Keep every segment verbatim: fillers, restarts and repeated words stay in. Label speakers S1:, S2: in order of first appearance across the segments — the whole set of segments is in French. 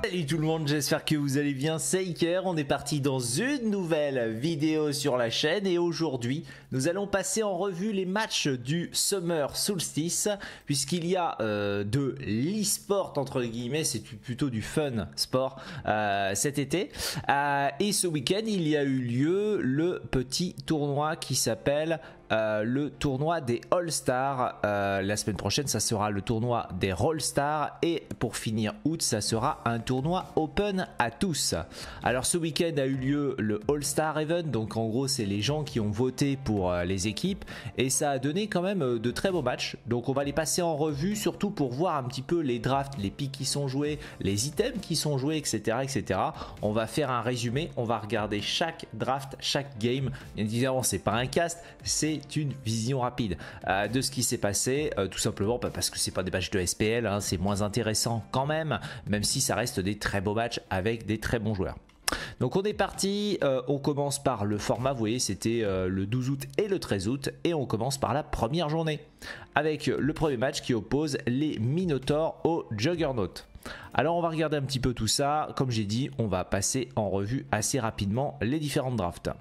S1: Salut tout le monde, j'espère que vous allez bien, c'est Iker, on est parti dans une nouvelle vidéo sur la chaîne et aujourd'hui nous allons passer en revue les matchs du Summer Solstice puisqu'il y a euh, de l'e-sport entre guillemets, c'est plutôt du fun sport euh, cet été euh, et ce week-end il y a eu lieu le petit tournoi qui s'appelle Euh, le tournoi des All-Stars. Euh, la semaine prochaine ça sera le tournoi des Roll-Stars et pour finir août ça sera un tournoi open à tous. Alors ce week-end a eu lieu le All-Star Event, donc en gros c'est les gens qui ont voté pour euh, les équipes et ça a donné quand même euh, de très beaux matchs, donc on va les passer en revue surtout pour voir un petit peu les drafts, les picks qui sont joués, les items qui sont joués, etc, etc. On va faire un résumé, on va regarder chaque draft, chaque game. Bien évidemment c'est pas un cast, c'est une vision rapide euh, de ce qui s'est passé, euh, tout simplement bah, parce que c'est pas des matchs de S P L, hein, c'est moins intéressant quand même, même si ça reste des très beaux matchs avec des très bons joueurs. Donc on est parti, euh, on commence par le format, vous voyez c'était euh, le douze août et le treize août et on commence par la première journée avec le premier match qui oppose les Minotaurs au Juggernaut. Alors on va regarder un petit peu tout ça, comme j'ai dit on va passer en revue assez rapidement les différentes drafts.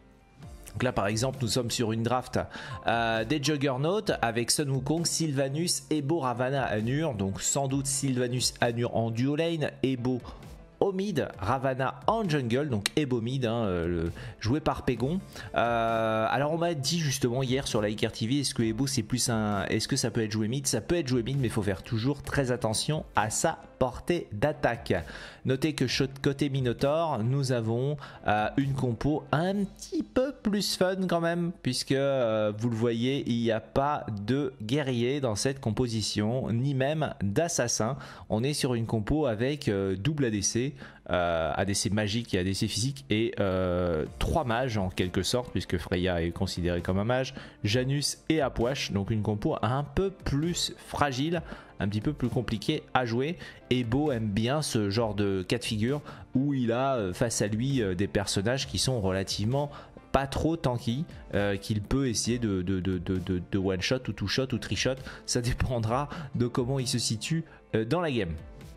S1: Donc là par exemple nous sommes sur une draft euh, des Juggernauts avec Sun Wukong, Sylvanus, Ebo, Ravana, Anur. Donc sans doute Sylvanus, Anur en duo lane, Ebo au mid, Ravana en jungle, donc Ebo mid, hein, euh, joué par Pégon. Euh, alors on m'a dit justement hier sur la Iker T V, est-ce que Ebo c'est plus un, est-ce que ça peut être joué mid? Ça peut être joué mid, mais il faut faire toujours très attention à sa portée d'attaque. Notez que côté Minotaur, nous avons euh, une compo un petit peu plus fun quand même, puisque euh, vous le voyez, il n'y a pas de guerrier dans cette composition, ni même d'assassin. On est sur une compo avec euh, double A D C, euh, A D C magique et A D C physique, et euh, trois mages en quelque sorte, puisque Freya est considérée comme un mage, Janus et Apwash, donc une compo un peu plus fragile, un petit peu plus compliqué à jouer. Ebo aime bien ce genre de cas de figure où il a face à lui des personnages qui sont relativement pas trop tanky, euh, qu'il peut essayer de, de, de, de, de, de one shot ou two shot ou three shot, ça dépendra de comment il se situe euh, dans la game.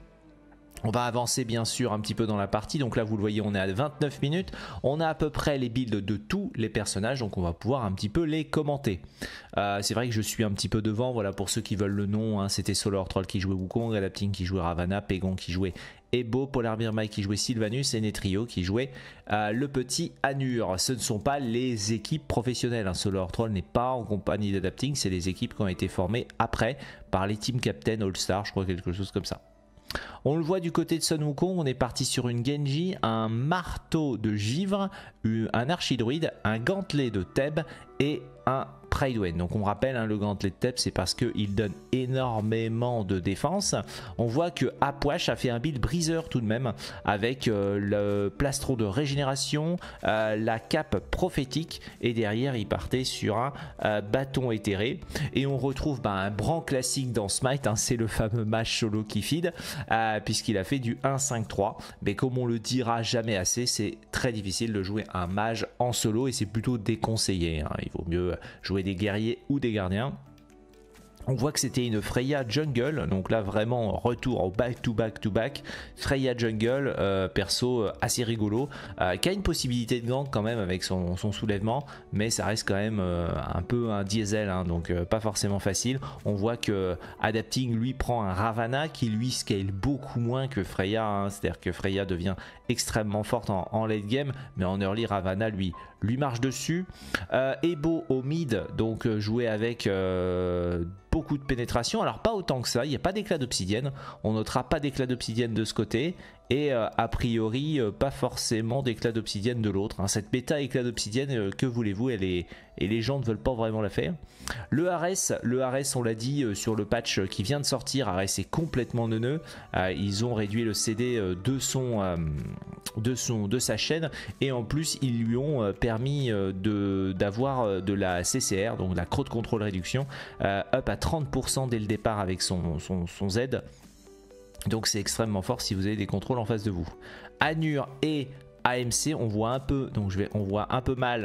S1: On va avancer bien sûr un petit peu dans la partie, donc là vous le voyez on est à vingt-neuf minutes, on a à peu près les builds de tous les personnages, donc on va pouvoir un petit peu les commenter. Euh, c'est vrai que je suis un petit peu devant, voilà pour ceux qui veulent le nom, hein, c'était Solar Troll qui jouait Wukong, Adapting qui jouait Ravana, Pégon qui jouait Ebo, Polar Bear Mike qui jouait Sylvanus et Netrio qui jouait euh, le petit Anur. Ce ne sont pas les équipes professionnelles, hein. Solar Troll n'est pas en compagnie d'Adapting, c'est les équipes qui ont été formées après par les Team Captain All Star, je crois quelque chose comme ça. On le voit du côté de Sun Wukong, on est parti sur une Genji, un marteau de givre, un archidruide, un gantelet de Thèbes et un Pridewen. Donc on rappelle, hein, le gantelet de Thèbes c'est parce qu'il donne énormément de défense. On voit que Apwash a fait un build briseur tout de même avec euh, le plastron de régénération, euh, la cape prophétique et derrière il partait sur un euh, bâton éthéré. Et on retrouve bah, un brand classique dans Smite, hein, c'est le fameux mage solo qui feed euh, puisqu'il a fait du un cinq trois. Mais comme on le dira jamais assez, c'est très difficile de jouer un mage en solo et c'est plutôt déconseillé, hein. Il vaut mieux jouer des guerriers ou des gardiens. On voit que c'était une Freya jungle, donc là vraiment retour au back to back to back. Freya jungle, euh, perso assez rigolo, euh, qui a une possibilité de gank quand même avec son, son soulèvement, mais ça reste quand même euh, un peu un diesel, hein, donc euh, pas forcément facile. On voit que Adapting lui prend un Ravana qui lui scale beaucoup moins que Freya, hein, c'est-à-dire que Freya devient extrêmement forte en, en late game, mais en early Ravana lui lui marche dessus. Euh, Ebo au mid, donc euh, joué avec euh, beaucoup de pénétration, alors pas autant que ça, il n'y a pas d'éclat d'obsidienne, on notera pas d'éclat d'obsidienne de ce côté, et euh, a priori euh, pas forcément d'éclat d'obsidienne de l'autre, hein. Cette bêta éclat d'obsidienne, euh, que voulez-vous, elle est, et les gens ne veulent pas vraiment la faire. Le Ares, le Ares on l'a dit euh, sur le patch qui vient de sortir, Ares est complètement neuneux, euh, ils ont réduit le C D euh, de, son, euh, de, son, de sa chaîne, et en plus ils lui ont euh, permis euh, d'avoir de, euh, de la C C R, donc la crowd control réduction, euh, up à trente pour cent dès le départ avec son, son, son Z. Donc c'est extrêmement fort si vous avez des contrôles en face de vous. Anur et A M C, on voit un peu, donc je vais, on voit un peu mal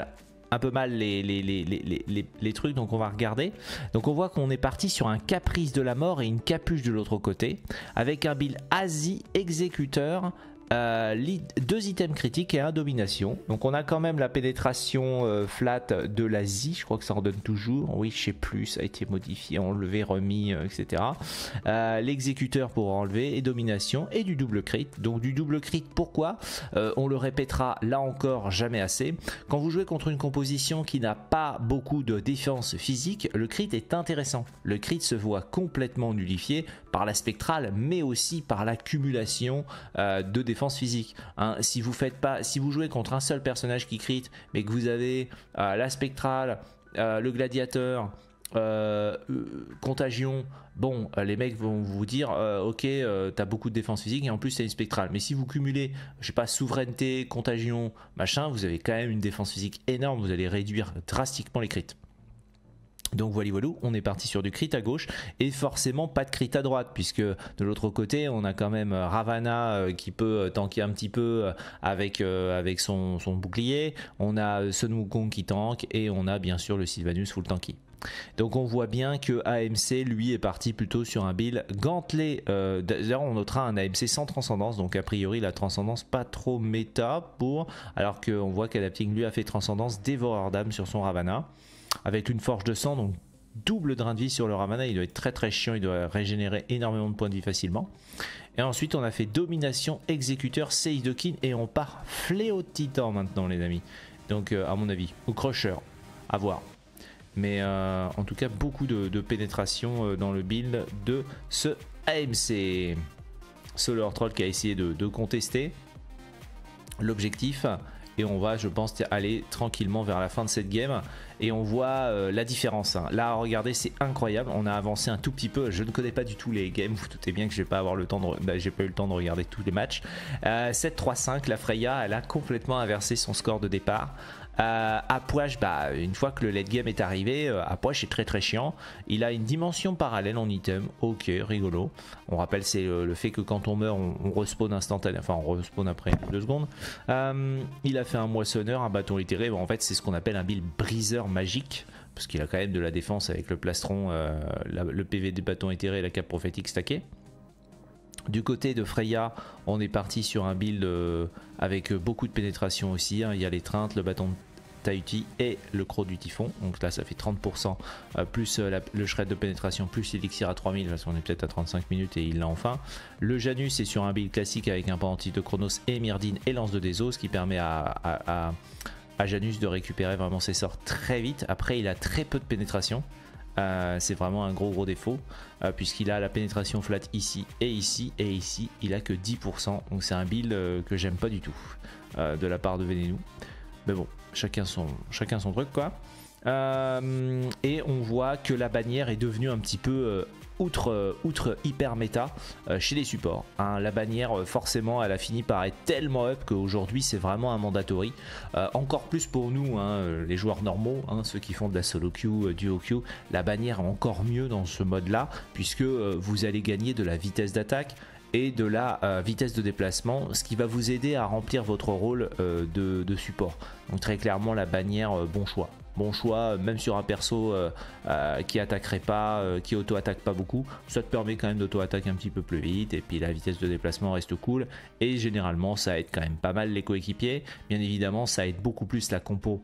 S1: un peu mal les, les, les, les, les, les trucs, donc on va regarder. Donc on voit qu'on est parti sur un caprice de la mort et une capuche de l'autre côté, avec un build Asie exécuteur. Euh, deux items critiques et un domination. Donc on a quand même la pénétration euh, flat de l'Asie. Je crois que ça en donne toujours. Oui, je sais plus. Ça a été modifié, enlevé, remis, euh, et cetera. Euh, L'exécuteur pour enlever et domination et du double crit. Donc du double crit, pourquoi euh, on le répétera là encore jamais assez. Quand vous jouez contre une composition qui n'a pas beaucoup de défense physique, le crit est intéressant. Le crit se voit complètement nullifié par la spectrale, mais aussi par l'accumulation euh, de défense physique. Hein, si vous faites pas, si vous jouez contre un seul personnage qui crit, mais que vous avez euh, la spectrale, euh, le gladiateur, euh, euh, contagion, bon, euh, les mecs vont vous dire, euh, ok, euh, t'as beaucoup de défense physique et en plus t'as une spectrale. Mais si vous cumulez, je sais pas, souveraineté, contagion, machin, vous avez quand même une défense physique énorme. Vous allez réduire drastiquement les crits. Donc voilà, voilà, on est parti sur du crit à gauche et forcément pas de crit à droite, puisque de l'autre côté on a quand même Ravana qui peut tanker un petit peu avec, euh, avec son, son bouclier, on a Sun Wukong qui tank et on a bien sûr le Sylvanus full tanky. Donc on voit bien que A M C lui est parti plutôt sur un build gantelé. Euh, D'ailleurs on notera un A M C sans transcendance, donc a priori la transcendance pas trop méta pour, alors qu'on voit qu'Adapting lui a fait transcendance dévoreur d'âme sur son Ravana, avec une forge de sang, donc double drain de vie sur le Ravana. Il doit être très très chiant, il doit régénérer énormément de points de vie facilement. Et ensuite on a fait domination, exécuteur, Seidokin et on part fléau de titan maintenant les amis. Donc euh, à mon avis, ou crusher, à voir. Mais euh, en tout cas beaucoup de, de pénétration euh, dans le build de ce A M C. Solar Troll qui a essayé de, de contester l'objectif. Et on va, je pense, aller tranquillement vers la fin de cette game. Et on voit euh, la différence. Hein. Là, regardez, c'est incroyable. On a avancé un tout petit peu. Je ne connais pas du tout les games. Vous doutez bien que je vais pas avoir le temps de, bah, j'ai pas eu le temps de regarder tous les matchs. Euh, sept trois cinq, la Freya, elle a complètement inversé son score de départ. Euh, Apuash, bah, une fois que le late game est arrivé, euh, Apuash est très très chiant. Il a une dimension parallèle en item, ok, rigolo. On rappelle, c'est le, le fait que quand on meurt, on, on respawn instantanément, enfin on respawn après deux secondes. Euh, il a fait un moissonneur, un bâton littéraire. Bon, en fait, c'est ce qu'on appelle un build briseur magique, parce qu'il a quand même de la défense avec le plastron, euh, la, le P V des bâtons éthérés et la cape prophétique stackée. Du côté de Freya, on est parti sur un build euh, avec beaucoup de pénétration aussi. Hein. Il y a l'étreinte, le bâton de Tahuti et le croc du typhon. Donc là, ça fait trente pour cent euh, plus euh, la, le shred de pénétration, plus l'élixir à trois mille, parce qu'on est peut-être à trente-cinq minutes et il l'a enfin. Le Janus est sur un build classique avec un pendentif de Chronos et Myrdine et lance de Désos, ce qui permet à, à, à, à Janus de récupérer vraiment ses sorts très vite. Après, il a très peu de pénétration. Euh, c'est vraiment un gros gros défaut euh, puisqu'il a la pénétration flat ici et ici et ici il a que dix pour cent, donc c'est un build euh, que j'aime pas du tout euh, de la part de Venenou, mais bon, chacun son, chacun son truc quoi. Euh, et on voit que la bannière est devenue un petit peu euh, outre, euh, outre hyper méta euh, chez les supports. Hein. La bannière euh, forcément elle a fini par être tellement up qu'aujourd'hui c'est vraiment un mandatory. Euh, encore plus pour nous, hein, les joueurs normaux, hein, ceux qui font de la solo queue, euh, duo queue. La bannière est encore mieux dans ce mode là puisque euh, vous allez gagner de la vitesse d'attaque et de la euh, vitesse de déplacement, ce qui va vous aider à remplir votre rôle euh, de, de support. Donc très clairement la bannière, euh, bon choix. Bon choix, même sur un perso euh, euh, qui attaquerait pas, euh, qui auto-attaque pas beaucoup, ça te permet quand même d'auto-attaquer un petit peu plus vite et puis la vitesse de déplacement reste cool et généralement ça aide quand même pas mal les coéquipiers. Bien évidemment ça aide beaucoup plus la compo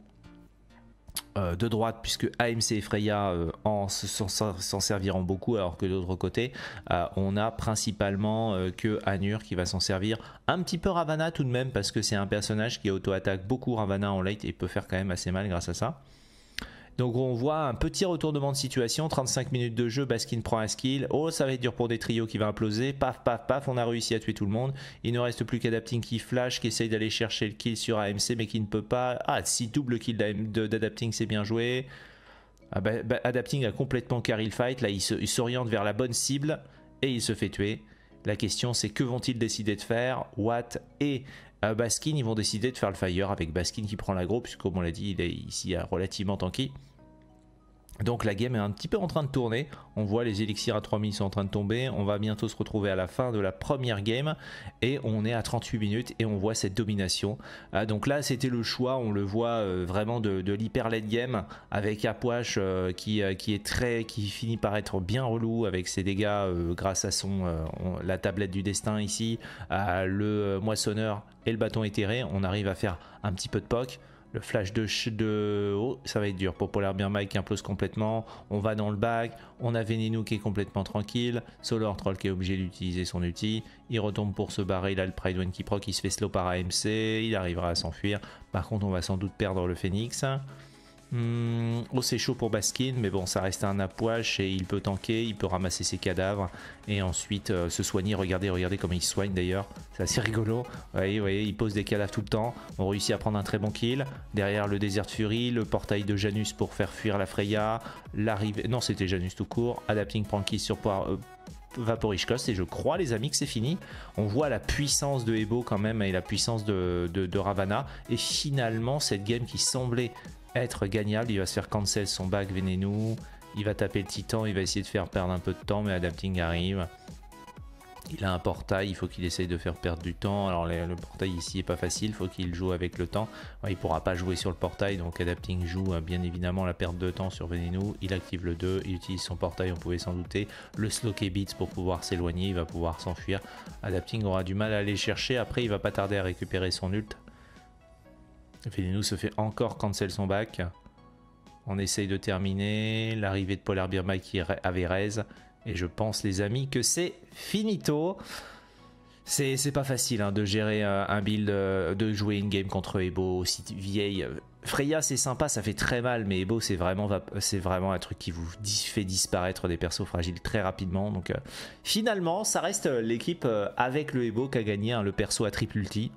S1: euh, de droite puisque A M C et Freya euh, s'en serviront beaucoup alors que de l'autre côté euh, on a principalement euh, que Anur qui va s'en servir, un petit peu Ravana tout de même parce que c'est un personnage qui auto-attaque beaucoup Ravana en late et peut faire quand même assez mal grâce à ça. Donc on voit un petit retournement de situation, trente-cinq minutes de jeu, Baskin prend un skill, oh ça va être dur pour des trios qui va imploser, paf paf paf, on a réussi à tuer tout le monde, il ne reste plus qu'Adapting qui flash, qui essaye d'aller chercher le kill sur A M C mais qui ne peut pas, ah si double kill d'Adapting c'est bien joué, ah, bah, bah, Adapting a complètement carry le fight, là il s'oriente vers la bonne cible et il se fait tuer. La question c'est que vont-ils décider de faire, Watt et euh, Baskin, ils vont décider de faire le fire avec Baskin qui prend l'aggro puisque comme on l'a dit il est ici relativement tanky. Donc la game est un petit peu en train de tourner, on voit les élixirs à trois mille sont en train de tomber, on va bientôt se retrouver à la fin de la première game et on est à trente-huit minutes et on voit cette domination. Euh, donc là c'était le choix, on le voit euh, vraiment de, de l'hyper late game avec Apuache euh, qui, euh, qui est très, qui finit par être bien relou avec ses dégâts euh, grâce à son euh, on, la tablette du destin ici, euh, le euh, moissonneur et le bâton éthéré, on arrive à faire un petit peu de poc. Le flash de, de... Oh, ça va être dur pour Polar Bear Mike qui implose complètement. On va dans le bac. On a Venenu qui est complètement tranquille. Solar Troll qui est obligé d'utiliser son ulti. Il retombe pour se barrer. Il a le Pride One qui proc. Il se fait slow par A M C. Il arrivera à s'enfuir. Par contre, on va sans doute perdre le Phoenix. Hum, oh, c'est chaud pour Baskin, mais bon, ça reste un Apuache et il peut tanker, il peut ramasser ses cadavres et ensuite euh, se soigner. Regardez, regardez comment il se soigne d'ailleurs, c'est assez rigolo. Vous voyez, vous voyez, il pose des cadavres tout le temps. On réussit à prendre un très bon kill. Derrière le Desert Fury, le portail de Janus pour faire fuir la Freya. L'arrivée, non, c'était Janus tout court. Adapting Prankies sur poire. Euh, Vaporish Cost et je crois les amis que c'est fini. On voit la puissance de Ebo quand même et la puissance de, de, de Ravana et finalement cette game qui semblait être gagnable, il va se faire cancel son back Venenu, il va taper le titan, il va essayer de faire perdre un peu de temps mais Adapting arrive. Il a un portail, il faut qu'il essaye de faire perdre du temps. Alors le, le portail ici est pas facile, il faut qu'il joue avec le temps. Ouais, il pourra pas jouer sur le portail, donc Adapting joue bien évidemment la perte de temps sur Venenu. Il active le deux, il utilise son portail, on pouvait s'en douter. Le slow K-Beats pour pouvoir s'éloigner, il va pouvoir s'enfuir. Adapting aura du mal à aller chercher, après il va pas tarder à récupérer son ult. Venenu se fait encore cancel son back. On essaye de terminer. L'arrivée de Polar Bear Mike qui avait raise. Et je pense les amis que c'est finito. C'est pas facile hein, de gérer euh, un build, euh, de jouer une game contre Ebo aussi vieille. Freya c'est sympa, ça fait très mal, mais Ebo c'est vraiment, c'est vraiment un truc qui vous fait disparaître des persos fragiles très rapidement. Donc euh, finalement ça reste l'équipe euh, avec le Ebo qui a gagné hein, le perso à triple ulti.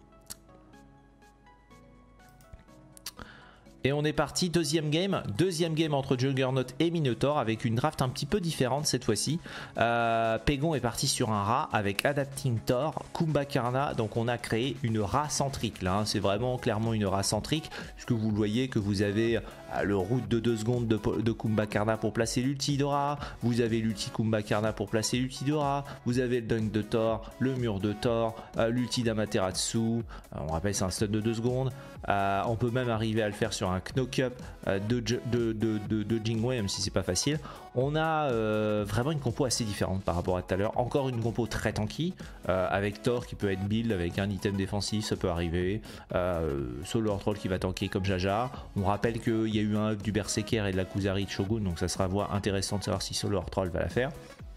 S1: Et on est parti, deuxième game, deuxième game entre Juggernaut et Minotaur avec une draft un petit peu différente cette fois-ci. Euh, Pegon est parti sur un rat avec Adapting Thor, Kumbhakarna, donc on a créé une rat centrique là, hein. C'est vraiment clairement une rat centrique, puisque vous le voyez que vous avez le route de deux secondes de, de Kumbhakarna pour placer l'ulti de rat, vous avez l'ulti Kumbhakarna pour placer l'ulti de rat, vous avez le dunk de Thor, le mur de Thor, euh, l'ulti d'Amaterasu, euh, on rappelle c'est un stun de deux secondes, euh, on peut même arriver à le faire sur un knock-up euh, de, de, de, de, de Jingwei, même si c'est pas facile. On a euh, vraiment une compo assez différente par rapport à tout à l'heure, encore une compo très tanky, euh, avec Thor qui peut être build avec un item défensif, ça peut arriver, euh, Solar Troll qui va tanker comme Jaja. On rappelle qu'il y a eu un up du Berserker et de la Kuzari de Shogun, donc ça sera voie intéressant de savoir si Solar Troll va la faire.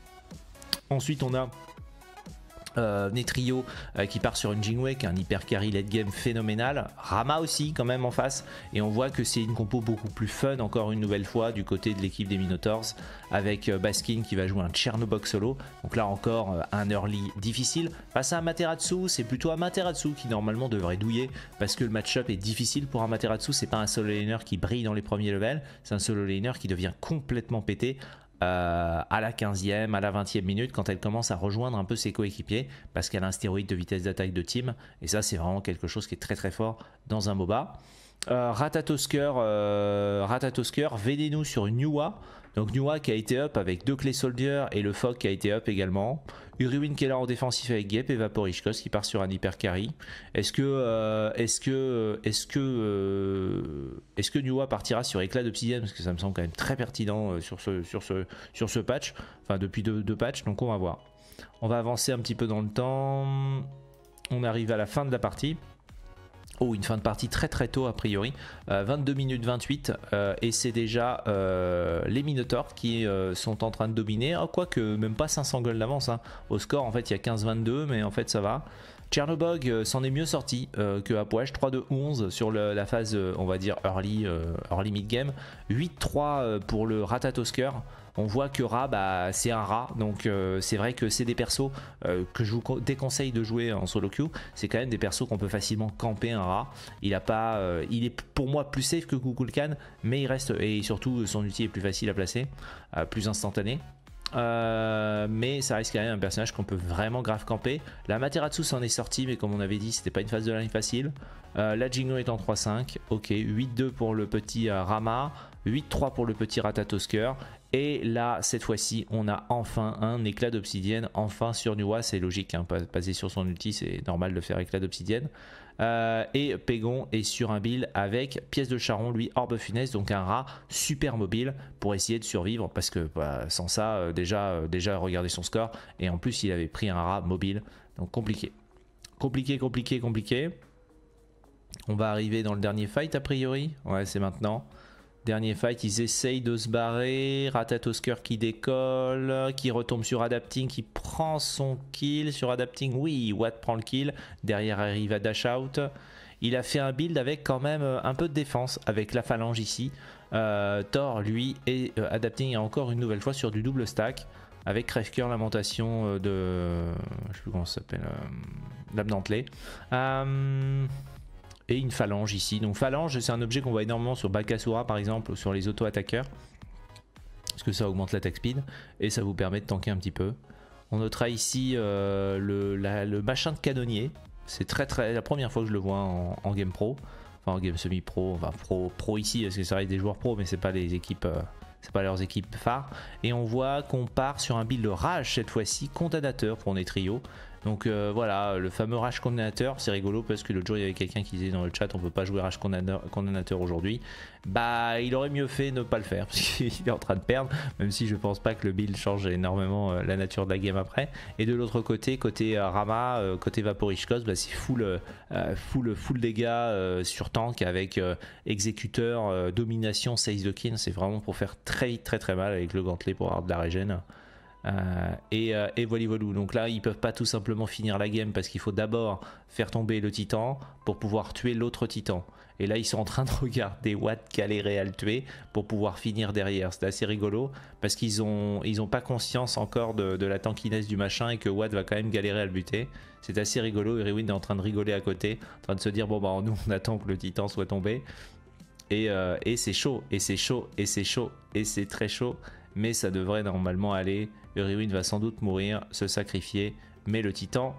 S1: Ensuite on a Euh, Netrio euh, qui part sur une Jingwei qui est un hyper carry late game phénoménal, Rama aussi quand même en face, et on voit que c'est une compo beaucoup plus fun encore une nouvelle fois du côté de l'équipe des Minotaurs avec euh, Baskin qui va jouer un Chernobyl solo, donc là encore euh, un early difficile face à Amaterasu. C'est plutôt Amaterasu qui normalement devrait douiller parce que le match-up est difficile pour Amaterasu, c'est pas un solo laner qui brille dans les premiers levels, c'est un solo laner qui devient complètement pété Euh, à la quinzième, à la vingtième minute quand elle commence à rejoindre un peu ses coéquipiers parce qu'elle a un stéroïde de vitesse d'attaque de team, et ça c'est vraiment quelque chose qui est très très fort dans un MOBA. euh, Ratatosker, euh, Ratatosker, Venenu sur Nuwa, donc Nuwa qui a été up avec deux clés soldier et le Fog qui a été up également. Uriwin qui est là en défensif avec Gep et Vaporishkos qui part sur un hyper carry. Est-ce que euh, est-ce que est-ce que euh, est-ce que Nuwa partira sur éclat d'obsidienne, parce que ça me semble quand même très pertinent sur ce sur ce sur ce patch, enfin depuis deux, deux patchs, donc on va voir. On va avancer un petit peu dans le temps. On arrive à la fin de la partie. Oh, une fin de partie très très tôt a priori, euh, vingt-deux minutes vingt-huit, euh, et c'est déjà euh, les Minotaurs qui euh, sont en train de dominer, oh, quoique même pas cinq cents gold d'avance, hein. Au score en fait il y a quinze vingt-deux, mais en fait ça va. Chernobog euh, s'en est mieux sorti euh, que Apuache, trois de onze sur le, la phase euh, on va dire early, euh, early mid game, huit trois euh, pour le Ratatosker. On voit que Ra, bah, c'est un rat, donc euh, c'est vrai que c'est des persos euh, que je vous déconseille de jouer en solo queue. C'est quand même des persos qu'on peut facilement camper un rat. Il a pas, euh, il est pour moi plus safe que Kukulkan, mais il reste, et surtout son ulti est plus facile à placer, euh, plus instantané. Euh, mais ça reste quand même un personnage qu'on peut vraiment grave camper. La Amaterasu s'en est sorti, mais comme on avait dit, c'était pas une phase de line facile. Euh, la Jingo est en trois cinq. Ok, huit deux pour le petit euh, Rama, huit trois pour le petit Ratatosker. Et là, cette fois-ci, on a enfin un éclat d'obsidienne. Enfin sur Nuwa, c'est logique, hein, passer sur son ulti, c'est normal de faire éclat d'obsidienne. Euh, et Pégon est sur un build avec pièce de charron, lui orbe funeste, donc un rat super mobile pour essayer de survivre, parce que bah, sans ça euh, déjà, euh, déjà regardez son score, et en plus il avait pris un rat mobile, donc compliqué compliqué compliqué compliqué. On va arriver dans le dernier fight a priori, ouais c'est maintenant. Dernier fight, ils essayent de se barrer. Ratatosker qui décolle, qui retombe sur Adapting, qui prend son kill sur Adapting. Oui, Watt prend le kill. Derrière arrive à Dash Out. Il a fait un build avec quand même un peu de défense, avec la phalange ici. Euh, Thor, lui, et euh, Adapting est encore une nouvelle fois sur du double stack. Avec Crève-Cœur, Lamentation de... Je sais plus comment ça s'appelle. Euh, Lame Dentelée. Euh... Et une phalange ici. Donc phalange, c'est un objet qu'on voit énormément sur Bakasura par exemple, ou sur les auto-attaqueurs. Parce que ça augmente l'attaque speed et ça vous permet de tanker un petit peu. On notera ici euh, le, la, le machin de canonnier. C'est très très la première fois que je le vois en, en game pro. Enfin en game semi-pro, enfin pro, pro ici parce que ça reste des joueurs pro mais c'est pas les équipes... Euh, c'est pas leurs équipes phares. Et on voit qu'on part sur un build de rage cette fois-ci, condamnateur pour les trios. Donc euh, voilà, le fameux rage condamnateur, c'est rigolo parce que l'autre jour il y avait quelqu'un qui disait dans le chat on peut pas jouer rage condamnateur aujourd'hui. Bah il aurait mieux fait ne pas le faire parce qu'il est en train de perdre, même si je pense pas que le build change énormément euh, la nature de la game après. Et de l'autre côté, côté euh, Rama, euh, côté Vaporishkos, bah, c'est full, euh, full, full dégâts euh, sur tank avec euh, exécuteur, euh, domination, seize de kin. C'est vraiment pour faire très vite très très mal avec le gantelet pour avoir de la régène. Euh, et, euh, et voilà, voilà. Donc là ils peuvent pas tout simplement finir la game parce qu'il faut d'abord faire tomber le titan pour pouvoir tuer l'autre titan, et là ils sont en train de regarder Watt galérer à le tuer pour pouvoir finir derrière. C'est assez rigolo parce qu'ils ont, ils ont pas conscience encore de, de la tankiness du machin et que Watt va quand même galérer à le buter. C'est assez rigolo. Irwin est en train de rigoler à côté, en train de se dire bon bah nous on attend que le titan soit tombé, et, euh, et c'est chaud et c'est chaud et c'est chaud et c'est très chaud, mais ça devrait normalement aller. Uriwin va sans doute mourir, se sacrifier, mais le titan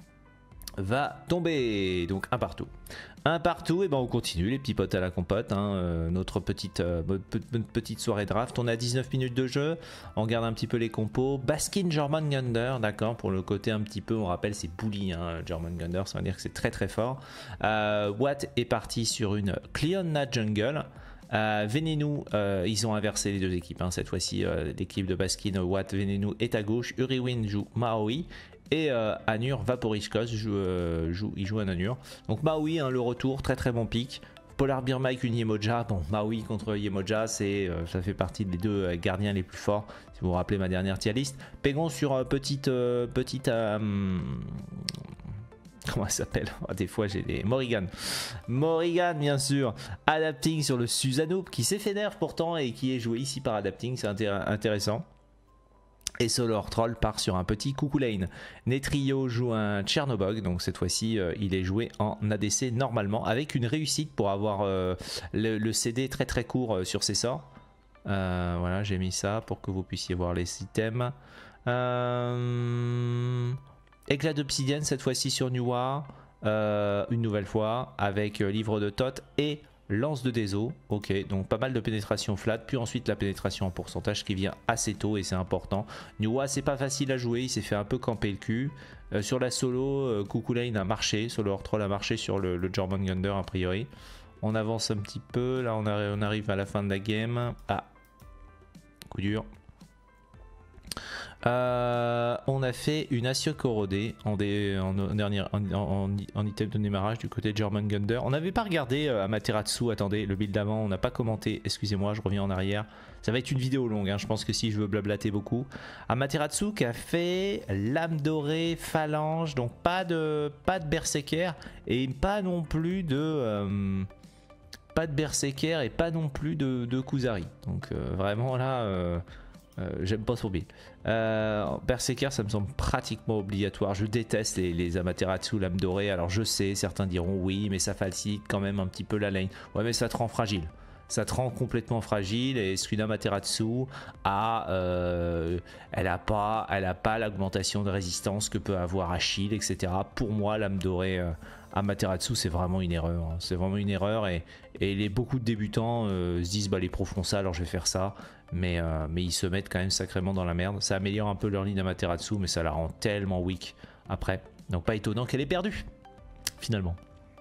S1: va tomber. Donc un partout. Un partout, et ben on continue les petits potes à la compote. Hein, euh, notre petite, euh, petite soirée draft. On a dix-neuf minutes de jeu. On regarde un petit peu les compos. Baskin, Jormungandr, d'accord. Pour le côté un petit peu, on rappelle, c'est bully, hein, Jormungandr, ça veut dire que c'est très très fort. Euh, Watt est parti sur une Cleona Jungle. Euh, Venenu, euh, ils ont inversé les deux équipes, hein. Cette fois-ci euh, l'équipe de Baskin, Watt, Venenu est à gauche, Uriwin joue Maui et euh, Anur, Vaporishkos joue, euh, joue, il joue un Anur. Donc Maui, hein, le retour, très très bon pick. Polar Bear Mike, une Yemoja. Bon, Maui contre Yemoja, c'est, euh, ça fait partie des deux euh, gardiens les plus forts, si vous vous rappelez ma dernière tier list. Pégon sur euh, petite... Euh, petite euh, comment elle s'appelle? Oh, des fois j'ai des... Morrigan. Morrigan bien sûr. Adapting sur le Susanoo qui s'est fait nerf pourtant et qui est joué ici par Adapting. C'est intér intéressant. Et Solar Troll part sur un petit Coucou Lane. Netrio joue un Tchernobog. Donc cette fois-ci euh, il est joué en A D C normalement. Avec une réussite pour avoir euh, le, le C D très très court euh, sur ses sorts. Euh, voilà, j'ai mis ça pour que vous puissiez voir les items. Euh... Éclat d'obsidienne cette fois-ci sur Nuwa, euh, une nouvelle fois avec euh, livre de Tot et lance de Déso. Ok, donc pas mal de pénétration flat, puis ensuite la pénétration en pourcentage qui vient assez tôt et c'est important. Nuwa c'est pas facile à jouer, il s'est fait un peu camper le cul. Euh, sur la solo, euh, Coucou Lane a marché, Solo Troll a marché sur le, le Jormungandr a priori. On avance un petit peu, là on, a, on arrive à la fin de la game. Ah, coup dur. Euh, on a fait une Asio corrodée en, dé, en, en, dernière, en, en, en item de démarrage du côté de Jormungandr. On n'avait pas regardé euh, Amaterasu, attendez, le build d'avant, on n'a pas commenté, excusez-moi, je reviens en arrière. Ça va être une vidéo longue, hein, je pense que si je veux blablater beaucoup. Amaterasu qui a fait lame dorée, phalange, donc pas de, pas de berserker et pas non plus de... Euh, pas de berserker et pas non plus de, de Kuzari. Donc euh, vraiment là... Euh, Euh, j'aime pas son build. Euh, Berserker, ça me semble pratiquement obligatoire. Je déteste les, les Amaterasu lame dorée. Alors je sais, certains diront oui, mais ça facilite quand même un petit peu la lane. Ouais, mais ça te rend fragile. ça te rend complètement fragile. Et Suina Materatsu a, euh, elle a pas, elle a pas l'augmentation de résistance que peut avoir Achille, et cetera. Pour moi, l'âme dorée euh, à Materatsu, c'est vraiment une erreur. Hein. C'est vraiment une erreur et, et les, beaucoup de débutants euh, se disent bah les pros font ça, alors je vais faire ça. Mais, euh, mais ils se mettent quand même sacrément dans la merde. Ça améliore un peu leur ligne d'Amaterasu, mais ça la rend tellement weak après. Donc pas étonnant qu'elle ait perdu, finalement.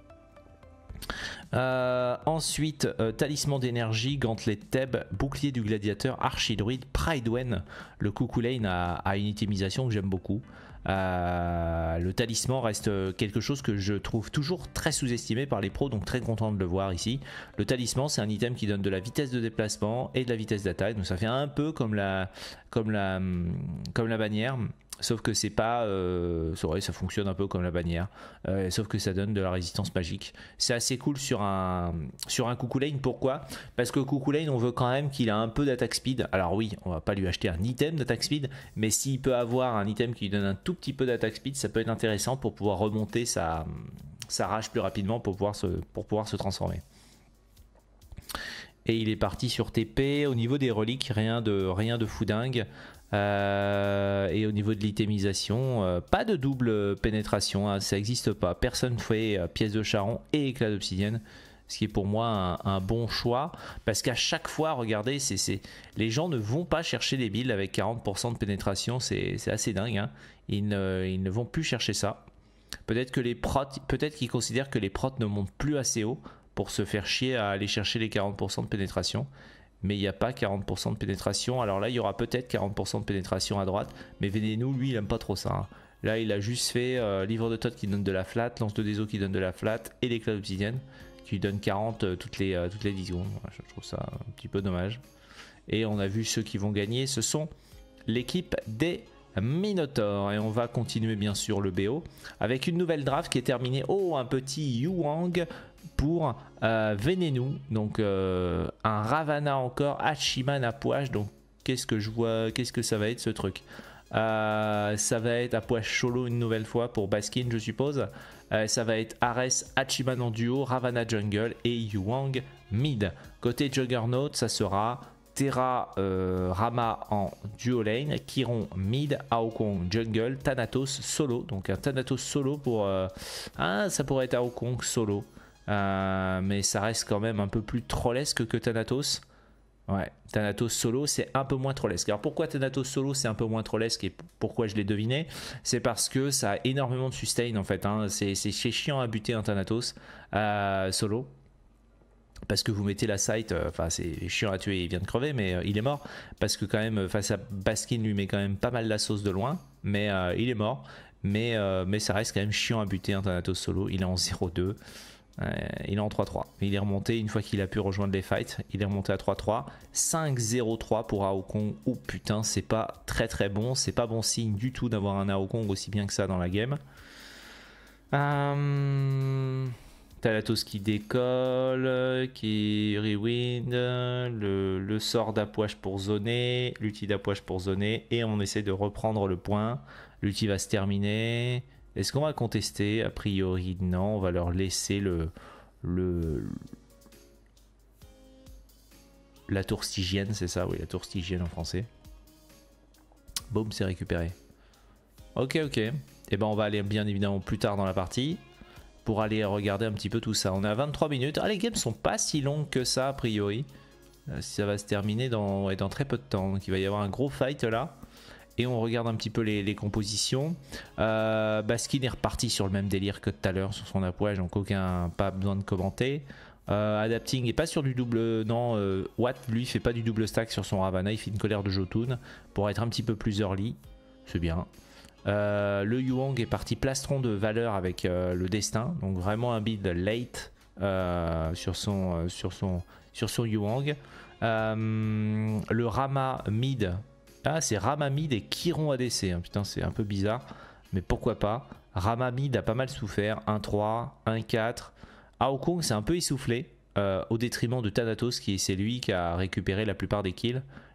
S1: Euh, ensuite, euh, talisman d'énergie, gantelet de Thèbes, bouclier du gladiateur, archidruide, Pridewen. Le Cuchulainn a, a une itemisation que j'aime beaucoup. Euh, le talisman reste quelque chose que je trouve toujours très sous-estimé par les pros, donc très content de le voir ici. Le talisman, c'est un item qui donne de la vitesse de déplacement et de la vitesse d'attaque, donc ça fait un peu comme la, comme la, comme la bannière. Sauf que c'est pas, euh, ouais, ça fonctionne un peu comme la bannière, euh, sauf que ça donne de la résistance magique. C'est assez cool sur un sur un Cuchulainn. Pourquoi? Parce que Cuchulainn, on veut quand même qu'il a un peu d'attaque speed. Alors oui, on va pas lui acheter un item d'attaque speed, mais s'il peut avoir un item qui lui donne un tout petit peu d'attaque speed, ça peut être intéressant pour pouvoir remonter sa sa rage plus rapidement pour pouvoir se pour pouvoir se transformer. Et il est parti sur T P. Au niveau des reliques, rien de rien de foudingue. Euh, et au niveau de l'itémisation, euh, pas de double pénétration, hein, ça n'existe pas. Personne fait euh, pièce de charron et éclat d'obsidienne, ce qui est pour moi un, un bon choix. Parce qu'à chaque fois, regardez, c'est, c'est, les gens ne vont pas chercher des builds avec quarante pour cent de pénétration, c'est, c'est assez dingue. Hein. Ils, ne, ils ne vont plus chercher ça. Peut-être que les prots, peut-être qu'ils considèrent que les prots ne montent plus assez haut pour se faire chier à aller chercher les quarante pour cent de pénétration. Mais il n'y a pas quarante pour cent de pénétration. Alors là, il y aura peut-être quarante pour cent de pénétration à droite. Mais Venenu, lui, il n'aime pas trop ça. Hein. Là, il a juste fait euh, livre de Thoth qui donne de la flat, lance de Déso qui donne de la flat, et l'éclat d'obsidienne qui lui donne quarante euh, toutes, les, euh, toutes les dix secondes. Je trouve ça un petit peu dommage. Et on a vu ceux qui vont gagner. Ce sont l'équipe des Minotaur. Et on va continuer bien sûr le B O avec une nouvelle draft qui est terminée. Oh, un petit Yuang pour euh, Venenu, donc euh, un Ravana encore, Hachiman à poche. Donc qu'est-ce que je vois, qu'est-ce que ça va être ce truc? euh, Ça va être à poche solo une nouvelle fois pour Baskin, je suppose. Euh, ça va être Ares, Hachiman en duo, Ravana jungle et Yuang mid. Côté Juggernaut, ça sera Terra euh, Rama en duo lane, Chiron mid, Aokong jungle, Thanatos solo. Donc un Thanatos solo pour... Euh, ah, ça pourrait être Aokong solo. Euh, mais ça reste quand même un peu plus trollesque que Thanatos. Ouais, Thanatos solo c'est un peu moins trollesque. Alors pourquoi Thanatos solo c'est un peu moins trollesque et pourquoi je l'ai deviné? C'est parce que ça a énormément de sustain en fait. Hein. C'est chiant à buter un Thanatos euh, solo. Parce que vous mettez la sight, enfin euh, c'est chiant à tuer, il vient de crever, mais euh, il est mort. Parce que quand même, face à Baskin, lui met quand même pas mal la sauce de loin, mais euh, il est mort. Mais, euh, mais ça reste quand même chiant à buter un Thanatos solo. Il est en zéro deux. Euh, il est en trois trois. Il est remonté une fois qu'il a pu rejoindre les fights. Il est remonté à trois trois. cinq zéro trois pour Aokong. Oh putain, c'est pas très très bon. C'est pas bon signe du tout d'avoir un Aokong aussi bien que ça dans la game. Euh... Thanatos qui décolle, qui rewind, le, le sort d'Apouage pour zoner, l'ulti d'Apouage pour zoner, et on essaie de reprendre le point. L'ulti va se terminer. Est-ce qu'on va contester? A priori, non. On va leur laisser le, le la tour stygienne, c'est ça? Oui, la tour stygienne en français. Boum, c'est récupéré. Ok, ok. Et eh ben, on va aller bien évidemment plus tard dans la partie pour aller regarder un petit peu tout ça. On est à vingt-trois minutes. Ah, les games sont pas si longues que ça, a priori. Ça va se terminer dans, ouais, dans très peu de temps. Donc, il va y avoir un gros fight là. Et on regarde un petit peu les, les compositions. Euh, Baskin est reparti sur le même délire que tout à l'heure sur son appouage, donc aucun, pas besoin de commenter. Euh, Adapting n'est pas sur du double. Non, euh, Watt lui fait pas du double stack sur son Ravana. Il fait une colère de Jotun pour être un petit peu plus early. C'est bien. Euh, le Yuang est parti plastron de valeur avec euh, le destin, donc vraiment un build late euh, sur son euh, sur son sur son Yuang. Euh, le Rama mid. Ah, c'est Rama mid et Chiron A D C. Hein. Putain, c'est un peu bizarre, mais pourquoi pas. Rama mid a pas mal souffert. un trois, un quatre. Aokong c'est un peu essoufflé euh, au détriment de Thanatos, qui c'est lui qui a récupéré la plupart des kills.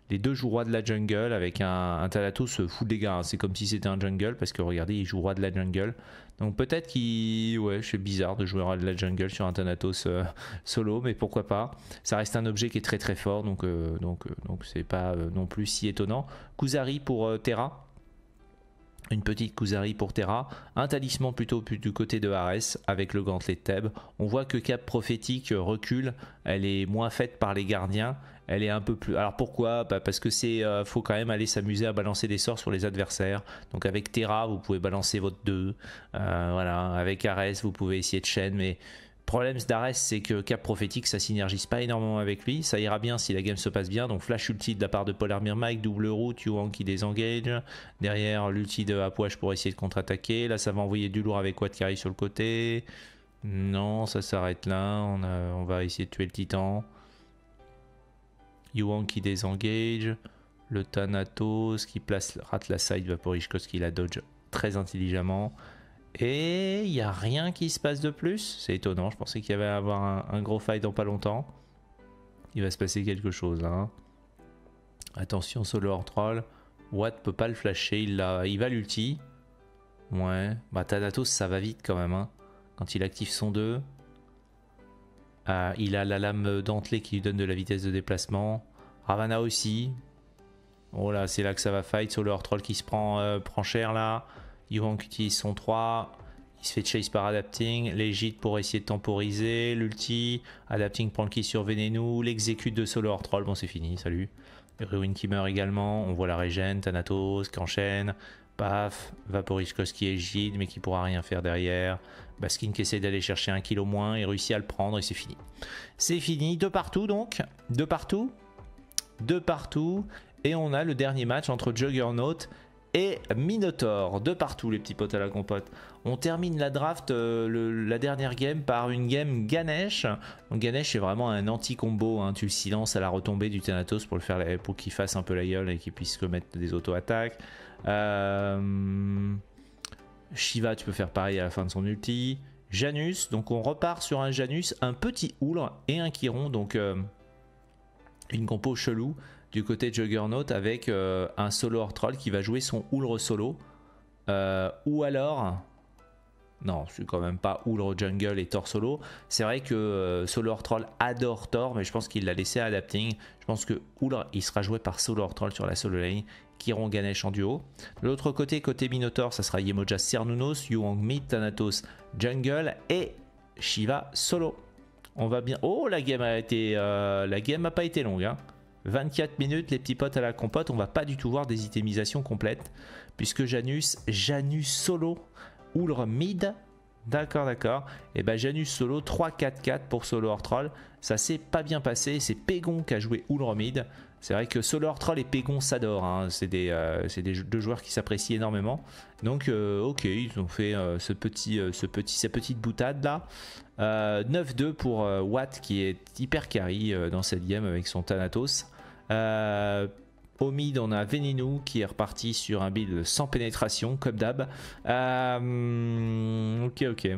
S1: Les deux jouent roi de la jungle avec un, un Thanatos full dégâts. Hein. C'est comme si c'était un jungle parce que regardez, il joue roi de la jungle. Donc peut-être qu'il... Ouais, c'est bizarre de jouer roi de la jungle sur un Thanatos euh, solo, mais pourquoi pas. Ça reste un objet qui est très très fort, donc euh, donc euh, donc c'est pas euh, non plus si étonnant. Kuzari pour euh, Terra. Une petite Kuzari pour Terra, un talisman plutôt du côté de Ares avec le gantelet de Thèbes. On voit que Cap Prophétique recule, elle est moins faite par les gardiens, elle est un peu plus... Alors pourquoi? Bah parce que c'est euh, faut quand même aller s'amuser à balancer des sorts sur les adversaires. Donc avec Terra, vous pouvez balancer votre deux, euh, voilà. Avec Ares, vous pouvez essayer de chaîne, mais... Le problème d'Ares, c'est que Cap Prophétique, ça synergise pas énormément avec lui. Ça ira bien si la game se passe bien. Donc flash ulti de la part de Polar Mike, double route, Yuan qui désengage. Derrière l'ulti de Apuash pour essayer de contre-attaquer. Là, ça va envoyer du lourd avec Watt qui arrive sur le côté. Non, ça s'arrête là. On, a, on va essayer de tuer le Titan. Yuan qui désengage. Le Thanatos qui place, rate la side. Vaporishkos qui la dodge très intelligemment. Et il n'y a rien qui se passe de plus. C'est étonnant, je pensais qu'il y avait à avoir un, un gros fight dans pas longtemps. Il va se passer quelque chose là. Hein. Attention, solo hors troll. Watt peut pas le flasher, il, a, il va l'ulti. Ouais, bah Thanatos ça va vite quand même. Hein. Quand il active son deux. Euh, il a la lame dentelée qui lui donne de la vitesse de déplacement. Ravana aussi. Oh là, c'est là que ça va fight. Solo hors troll qui se prend, euh, prend cher là. Yuan qui utilise son trois, il se fait chase par Adapting, l'égide pour essayer de temporiser, l'ulti, Adapting prend le kill sur Venenou, l'exécute de solo hors troll, bon c'est fini, salut. Ruin qui meurt également, on voit la régène, Thanatos qui enchaîne, paf, Vaporishkos qui égide mais qui pourra rien faire derrière, Baskin qui essaie d'aller chercher un kill au moins, il réussit à le prendre et c'est fini. C'est fini, de partout donc, de partout, de partout, et on a le dernier match entre Juggernaut et Minotaur, de partout les petits potes à la compote. On termine la draft, euh, le, la dernière game par une game Ganesh. Donc Ganesh est vraiment un anti-combo, hein. Tu le silences à la retombée du Thanatos pour, le faire, pour qu'il fasse un peu la gueule et qu'il puisse commettre des auto-attaques. Euh... Shiva, tu peux faire pareil à la fin de son ulti. Janus, donc on repart sur un Janus, un petit Oulre et un Chiron, donc euh, une compo chelou. Du côté de Juggernaut avec euh, un solo hors troll qui va jouer son Oulre solo. Euh, ou alors... Non, c'est quand même pas Oulre jungle et Thor solo. C'est vrai que euh, solo hors troll adore Thor, mais je pense qu'il l'a laissé à Adapting. Je pense que Oulre, il sera joué par solo hors troll sur la solo lane. Chiron Ganesh en duo. De l'autre côté, côté Minotaur, ça sera Yemoja Cernunnos, Yuang mid, Thanatos jungle et Shiva solo. On va bien... Oh, la game a été... Euh, la game a pas été longue, hein. vingt-quatre minutes, les petits potes à la compote, on va pas du tout voir des itémisations complètes, puisque Janus, Janus solo, Oulre mid, d'accord, d'accord, et ben Janus solo, trois quatre quatre pour solo hors troll, ça s'est pas bien passé, c'est Pégon qui a joué Oulre mid, c'est vrai que solo hors troll et Pégon s'adorent, hein. C'est des, euh, des deux joueurs qui s'apprécient énormément, donc euh, ok, ils ont fait euh, ce petit, euh, ce petit, cette petite boutade là. Euh, neuf deux pour euh, Watt qui est hyper carry euh, dans cette game avec son Thanatos. Euh, au mid on a Venenou qui est reparti sur un build sans pénétration comme d'hab. Euh, ok ok.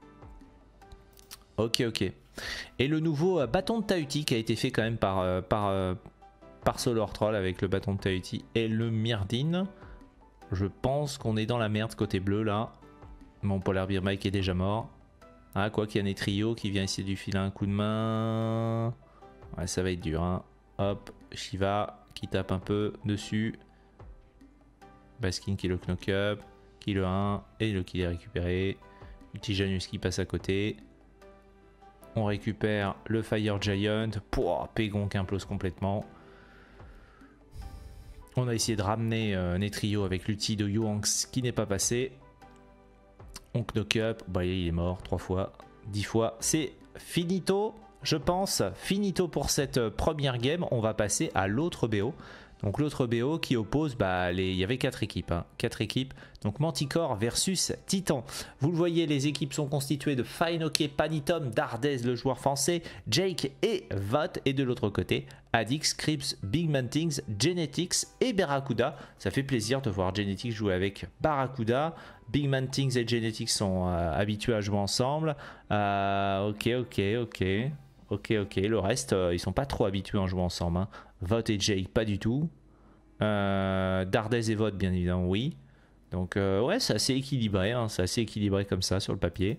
S1: Ok ok. Et le nouveau euh, bâton de Tahuti qui a été fait quand même par, euh, par, euh, par Solo hors troll avec le bâton de Tahuti et le Myrdine. Je pense qu'on est dans la merde côté bleu là. Mon Polar Bear Mike est déjà mort. Ah, quoi qu'il y a un trio qui vient essayer de lui filer un coup de main. Ouais, ça va être dur. Hein. Hop, Shiva qui tape un peu dessus. Baskin qui le knock up. Qui le un. Et le kill est récupéré. Le petit Janus qui passe à côté. On récupère le Fire Giant. Pouah, Pégon qui implose complètement. On a essayé de ramener euh, Netrio avec l'ulti de Yuang qui n'est pas passé. On knock up, bah il est mort trois fois, dix fois, c'est finito, je pense, finito pour cette première game. On va passer à l'autre B O. Donc l'autre B O qui oppose, bah les... il y avait quatre équipes, hein, quatre équipes. Donc Manticore versus Titan. Vous le voyez, les équipes sont constituées de Finoke, Panitom, Dardez, le joueur français, Jake et Vot. Et de l'autre côté, Adix, Crips, Big Mantings, Genetics et Barracuda. Ça fait plaisir de voir Genetics jouer avec Barracuda. Big Mantings et Genetics sont euh, habitués à jouer ensemble. Euh, ok, ok, ok. Ok, ok. Le reste, euh, ils sont pas trop habitués à jouer ensemble. Hein. Vote et Jake, pas du tout. Euh, Dardez et Vote, bien évidemment, oui. Donc, euh, ouais, c'est assez équilibré. Hein, c'est assez équilibré comme ça sur le papier.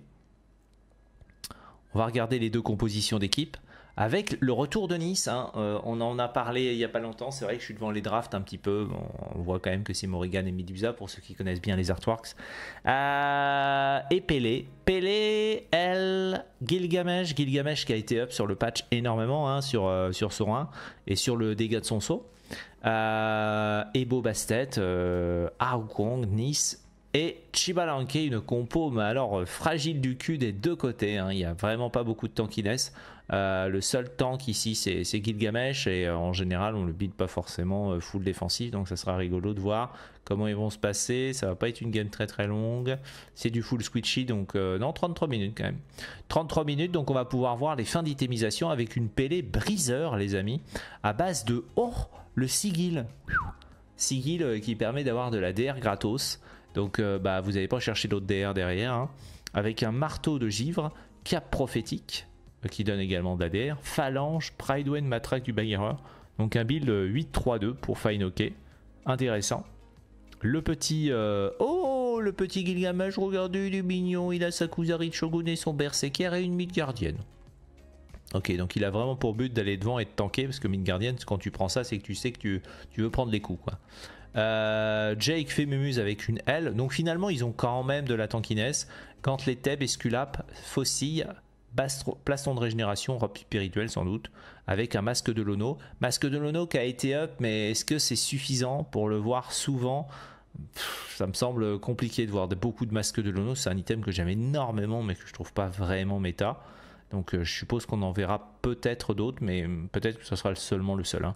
S1: On va regarder les deux compositions d'équipe. Avec le retour de Nice, hein, euh, on en a parlé il n'y a pas longtemps. C'est vrai que je suis devant les drafts un petit peu. Bon, on voit quand même que c'est Morrigan et Medusa pour ceux qui connaissent bien les artworks. Euh, et Pelé. Pelé, elle, Gilgamesh. Gilgamesh qui a été up sur le patch énormément hein, sur, euh, sur son un et sur le dégât de son saut. Euh, Ebo Bastet, euh, Aokong, Nice. Et Chibalanke, une compo, mais alors fragile du cul des deux côtés. Hein. Il n'y a vraiment pas beaucoup de tankiness. Euh, le seul tank ici, c'est Gilgamesh. Et euh, en général, on le build pas forcément euh, full défensif. Donc ça sera rigolo de voir comment ils vont se passer. Ça va pas être une game très très longue. C'est du full squishy. Donc euh, non, trente-trois minutes quand même. trente-trois minutes. Donc on va pouvoir voir les fins d'itémisation avec une Pelé briseur, les amis. À base de... Oh, le Sigil. Sigil euh, qui permet d'avoir de la D R gratos. Donc euh, bah, vous n'allez pas chercher d'autres D R derrière. Hein. Avec un marteau de givre, cap prophétique, euh, qui donne également de la D R. Phalange, Pridewen, matraque du bagarreur. Donc un build huit trois deux pour Fine OK. Intéressant. Le petit... Euh... Oh, le petit Gilgamesh, regardez, il est mignon. Il a sa Kuzari Shogun et son Berserker et une Midgardienne. Ok, donc il a vraiment pour but d'aller devant et de tanker. Parce que Midgardienne, quand tu prends ça, c'est que tu sais que tu, tu veux prendre les coups, quoi. Euh, Jake fait Mumuse avec une L. Donc finalement ils ont quand même de la tankiness. Quand les Theb, Esculap, Faucille, Plastron de régénération, robe spirituelle sans doute. Avec un masque de Lono. Masque de Lono qui a été up, mais est-ce que c'est suffisant pour le voir souvent? Pff, ça me semble compliqué de voir de, beaucoup de masques de Lono. C'est un item que j'aime énormément mais que je trouve pas vraiment méta. Donc euh, je suppose qu'on en verra peut-être d'autres, mais peut-être que ce sera seulement le seul. Hein.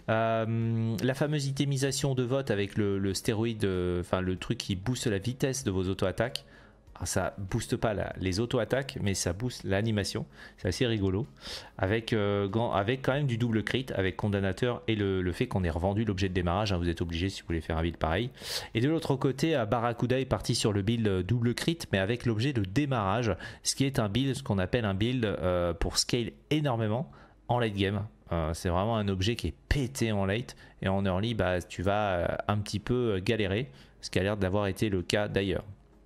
S1: Euh, la fameuse itemisation de vote avec le, le stéroïde, enfin euh, le truc qui booste la vitesse de vos auto-attaques. Alors, ça booste pas la, les auto-attaques, mais ça booste l'animation. C'est assez rigolo. Avec, euh, grand, avec quand même du double crit, avec Condamnateur et le, le fait qu'on ait revendu l'objet de démarrage. Hein, vous êtes obligé si vous voulez faire un build pareil. Et de l'autre côté, Barracuda est parti sur le build double crit, mais avec l'objet de démarrage. Ce qui est un build, ce qu'on appelle un build euh, pour scale énormément en late game. Euh, c'est vraiment un objet qui est pété en late. Et en early, bah, tu vas euh, un petit peu galérer. Ce qui a l'air d'avoir été le cas d'ailleurs.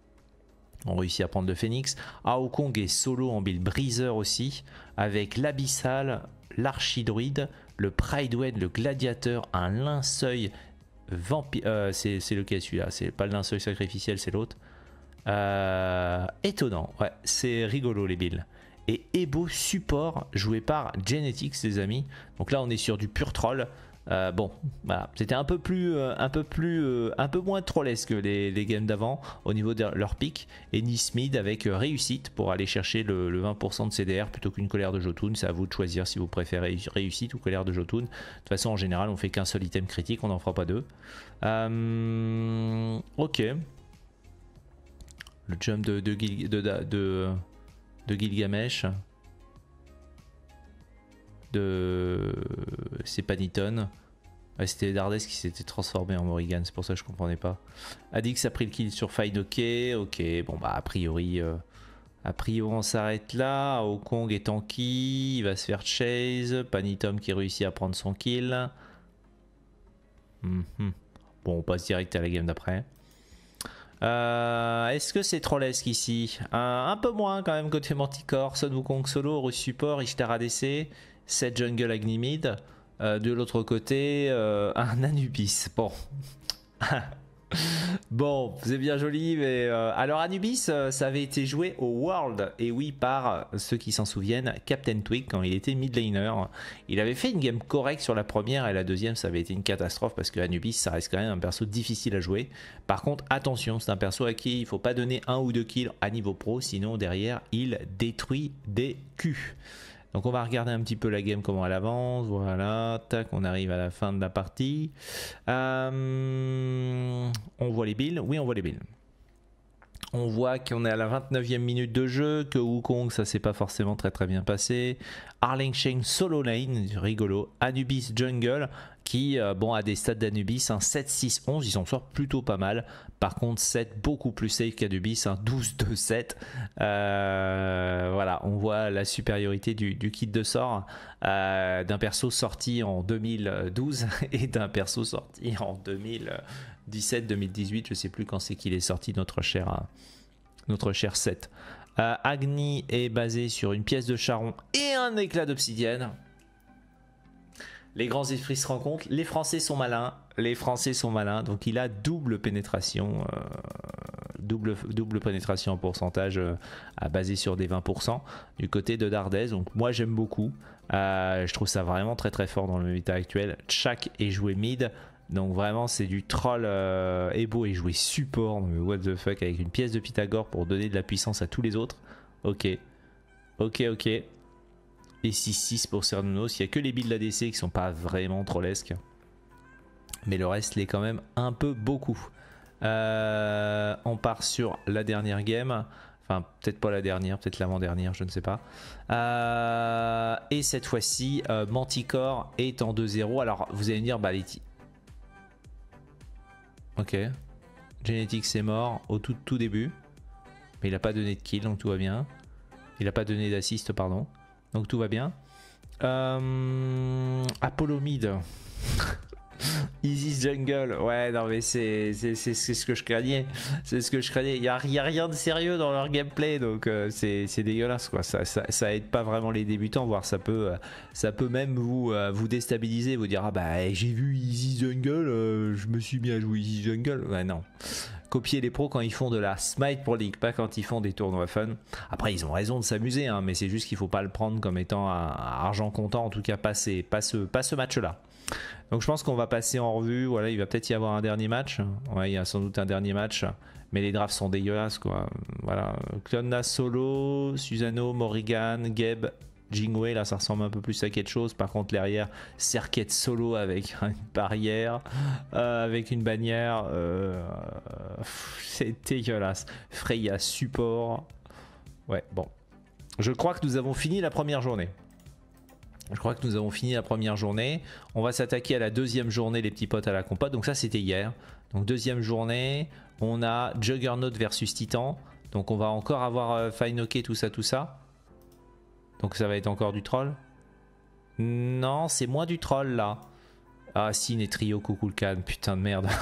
S1: On réussit à prendre le Phoenix. Aokong est solo en build briseur aussi. Avec l'Abyssal, l'Archidruide, le Pridewen, le Gladiateur, un Linceuil vampire. Euh, c'est lequel celui-là? C'est pas le Linceuil sacrificiel, c'est l'autre. Euh, étonnant. Ouais, c'est rigolo les builds. Et Ebo support joué par Genetics, les amis. Donc là, on est sur du pur troll. Euh, bon, voilà, c'était un peu plus, euh, un peu plus, euh, un peu moins trollesque que les, les games d'avant au niveau de leur pic. Et Nice Mid avec euh, réussite pour aller chercher le, le vingt pour cent de C D R plutôt qu'une colère de Jotun. C'est à vous de choisir si vous préférez réussite ou colère de Jotun. De toute façon, en général, on fait qu'un seul item critique, on n'en fera pas deux. Euh, ok. Le jump de, de, de, de, de, de Gilgamesh. De c'est Paniton. Ouais, c'était Dardez qui s'était transformé en Morrigan, c'est pour ça que je comprenais pas. Adix a pris le kill sur Fine OK. Ok, bon bah a priori euh, a priori on s'arrête là. Aokong est tanky, il va se faire chase. Panitom qui réussit à prendre son kill. Mm-hmm. Bon, on passe direct à la game d'après. Euh, Est-ce que c'est trollesque ici? un, un peu moins quand même côté Manticore. Sun Wukong solo, Rush support, Ishtar A D C, sept jungle Agnimid. Euh, de l'autre côté, euh, un Anubis. Bon. Bon, c'est bien joli, mais euh, alors Anubis, euh, ça avait été joué au World, et oui, par ceux qui s'en souviennent, Captain Twig, quand il était mid laner. Il avait fait une game correcte sur la première, et la deuxième, ça avait été une catastrophe, parce que Anubis, ça reste quand même un perso difficile à jouer. Par contre, attention, c'est un perso à qui il faut pas donner un ou deux kills à niveau pro, sinon derrière, il détruit des culs. Donc on va regarder un petit peu la game, comment elle avance. Voilà, tac, on arrive à la fin de la partie. Euh, on voit les builds. Oui, on voit les builds. On voit qu'on est à la vingt-neuvième minute de jeu, que Wukong, ça s'est pas forcément très très bien passé. Arling Shane solo lane, rigolo. Anubis jungle, qui euh, bon, a des stats d'Anubis, un sept six onze, ils s'en sortent plutôt pas mal. Par contre, sept beaucoup plus safe qu'Anubis, un douze deux sept. Euh, voilà, on voit la supériorité du, du kit de sort euh, d'un perso sorti en deux mille douze et d'un perso sorti en deux mille dix-sept deux mille dix-huit. Je sais plus quand c'est qu'il est sorti, notre cher, notre cher sept. Euh, Agni est basé sur une pièce de charron et un éclat d'obsidienne. Les grands esprits se rencontrent, les Français sont malins, les Français sont malins, donc il a double pénétration, euh, double, double pénétration en pourcentage euh, à basé sur des vingt pour cent du côté de Dardez, donc moi j'aime beaucoup, euh, je trouve ça vraiment très très fort dans le méta actuel. Chak est joué mid, donc vraiment c'est du troll. euh, Ebo est joué support, mais what the fuck, avec une pièce de Pythagore pour donner de la puissance à tous les autres. Ok, ok, ok. Et six six pour Cernunnos. Il n'y a que les builds A D C qui sont pas vraiment trollesques. Mais le reste l'est quand même un peu beaucoup. Euh, on part sur la dernière game. Enfin, peut-être pas la dernière, peut-être l'avant-dernière, je ne sais pas. Euh, et cette fois-ci, euh, Manticore est en deux zéro. Alors, vous allez me dire, bah, les... Ok. Genetics c'est mort au tout, tout début. Mais il n'a pas donné de kill, donc tout va bien. Il n'a pas donné d'assist, pardon. Donc tout va bien. Euh, Apollo mid. Easy jungle. Ouais, non mais c'est ce que je craignais. C'est ce que je craignais. Il n'y a, a rien de sérieux dans leur gameplay. Donc euh, c'est dégueulasse quoi. Ça, ça, ça aide pas vraiment les débutants. Voire ça peut, euh, ça peut même vous, euh, vous déstabiliser. Vous dire ah bah j'ai vu Easy jungle. Euh, je me suis mis à jouer Easy jungle. Ouais non. Copier les pros quand ils font de la Smite Pro League, pas quand ils font des tournois fun. Après, ils ont raison de s'amuser, hein, mais c'est juste qu'il ne faut pas le prendre comme étant un, un argent comptant, en tout cas pas, ces, pas ce, pas ce match-là. Donc je pense qu'on va passer en revue. Voilà, il va peut-être y avoir un dernier match. Ouais, il y a sans doute un dernier match, mais les drafts sont dégueulasses, quoi. Voilà, Clonna solo, Susano, Morrigan, Geb, Jingwei, là ça ressemble un peu plus à quelque chose. Par contre derrière, Serket solo avec une barrière, euh, avec une bannière, euh, c'est dégueulasse. Freya support. Ouais, bon. Je crois que nous avons fini la première journée. Je crois que nous avons fini la première journée. On va s'attaquer à la deuxième journée, les petits potes à la compote. Donc ça c'était hier. Donc deuxième journée, on a Juggernaut versus Titan. Donc on va encore avoir euh, Fine-Ok, tout ça, tout ça. Donc ça va être encore du troll. Non, c'est moins du troll là. Ah si, les trio Kukulkan, putain de merde.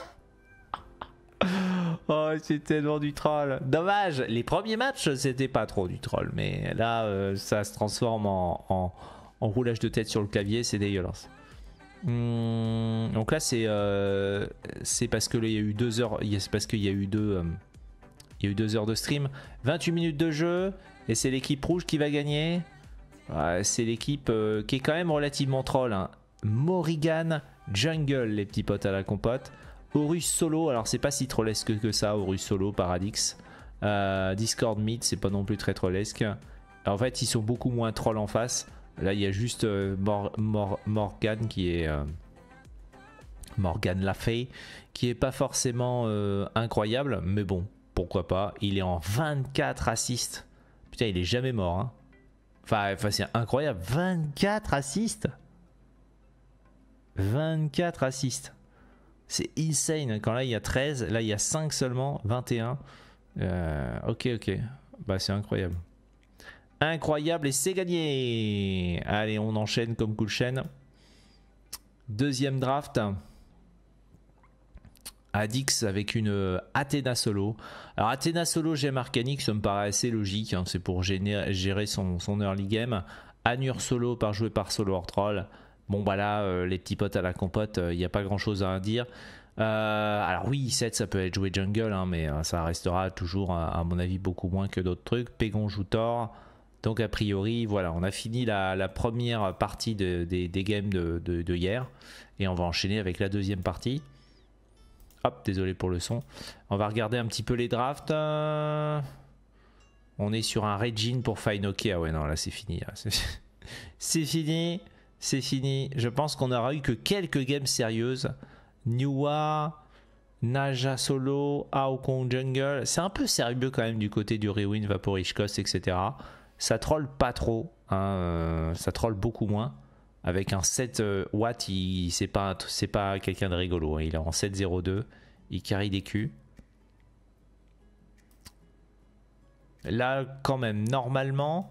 S1: Oh, c'est tellement du troll. Dommage, les premiers matchs c'était pas trop du troll. Mais là, euh, ça se transforme en, en, en roulage de tête sur le clavier, c'est dégueulasse. Hum, donc là, c'est euh, c'est parce qu'il y a eu deux heures. C'est parce qu'il y a eu deux... Euh, il y a eu deux heures de stream. vingt-huit minutes de jeu. Et c'est l'équipe rouge qui va gagner. Ouais, c'est l'équipe euh, qui est quand même relativement troll. Hein. Morrigan Jungle, les petits potes à la compote. Horus solo, alors c'est pas si trollesque que ça. Horus solo, Paradix. Euh, Discord mid, c'est pas non plus très trollesque. Alors, en fait, ils sont beaucoup moins trolls en face. Là, il y a juste euh, Mor Mor Morgan qui est... Euh, Morgan Lafay, qui est pas forcément euh, incroyable. Mais bon, pourquoi pas. Il est en vingt-quatre assists. Putain, il est jamais mort. Hein. Enfin, enfin c'est incroyable. vingt-quatre assists. vingt-quatre assists. C'est insane. Quand là, il y a treize. Là, il y a cinq seulement. vingt et un. Euh, ok, ok. Bah, c'est incroyable. Incroyable et c'est gagné. Allez, on enchaîne comme cool chaîne. Deuxième draft. Adix avec une Athéna solo. Alors Athéna solo, j'aime Arcanic, ça me paraît assez logique. Hein, c'est pour gérer, gérer son, son early game. Anur solo par jouer par solo hors troll. Bon bah là, euh, les petits potes à la compote, il euh, n'y a pas grand chose à dire. Euh, alors oui, sept ça peut être joué jungle, hein, mais euh, ça restera toujours à, à mon avis beaucoup moins que d'autres trucs. Pégon joue Thor. Donc a priori, voilà, on a fini la, la première partie de, de, des games de, de, de hier. Et on va enchaîner avec la deuxième partie. Hop, désolé pour le son. On va regarder un petit peu les drafts. Euh... On est sur un Regine pour Fine-Ok. Ah ouais, non, là c'est fini. C'est fini. C'est fini. Je pense qu'on n'aura eu que quelques games sérieuses. Niwa, Naja solo, Aokong jungle. C'est un peu sérieux quand même du côté du Rewind, Vaporishkos, et cetera. Ça troll pas trop. Hein, euh, ça troll beaucoup moins. Avec un sept euh, watts, c'est pas, c'est pas quelqu'un de rigolo. Hein. Il est en sept zéro deux. Il carry des culs. Là, quand même, normalement,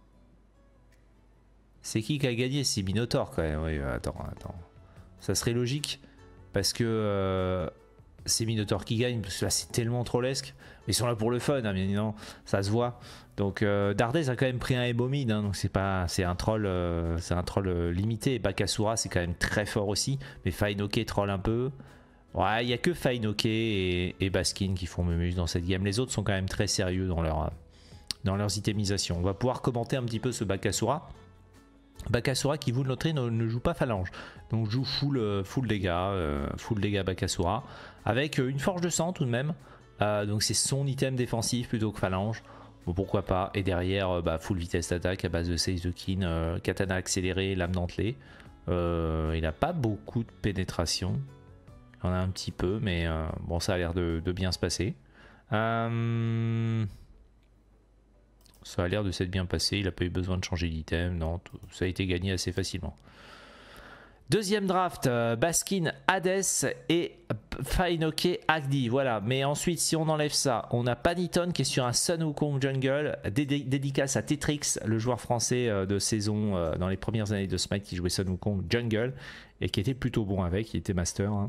S1: c'est qui qui a gagné? C'est Minotaur quand même. Oui, attends, attends. Ça serait logique parce que euh, c'est Minotaur qui gagne. Parce que là, c'est tellement trollesque. Ils sont là pour le fun, hein, bien évidemment. Ça se voit. Donc, euh, Dardez a quand même pris un Ebomid. Hein, donc, c'est pas, c'est un troll, euh, c'est un troll euh, limité. Bakasura, c'est quand même très fort aussi. Mais Fainoke troll un peu. Ouais, il n'y a que Fainoke et, et Baskin qui font Mumus dans cette game. Les autres sont quand même très sérieux dans leur. dans leurs itemisations. On va pouvoir commenter un petit peu ce Bakasura. Bakasura qui, vous le noterez, ne, ne joue pas phalange. Donc joue full, euh, full dégâts, euh, full dégâts Bakasura. Avec euh, une forge de sang tout de même. Euh, donc c'est son item défensif plutôt que phalange. Bon, pourquoi pas. Et derrière, euh, bah, full vitesse d'attaque à base de Seize de Kin, euh, katana accéléré, lame dentelée. Euh, il n'a pas beaucoup de pénétration. Il en a un petit peu, mais euh, bon, ça a l'air de, de bien se passer. Euh... Ça a l'air de s'être bien passé, il n'a pas eu besoin de changer d'item, non, tout, ça a été gagné assez facilement. Deuxième draft, euh, Baskin, Hades et Fainoke Agdi, voilà. Mais ensuite, si on enlève ça, on a Paniton qui est sur un Sun Wukong Jungle, dédé dédicace à Tetrix, le joueur français euh, de saison euh, dans les premières années de Smite qui jouait Sun Wukong Jungle et qui était plutôt bon avec, il était master. Hein.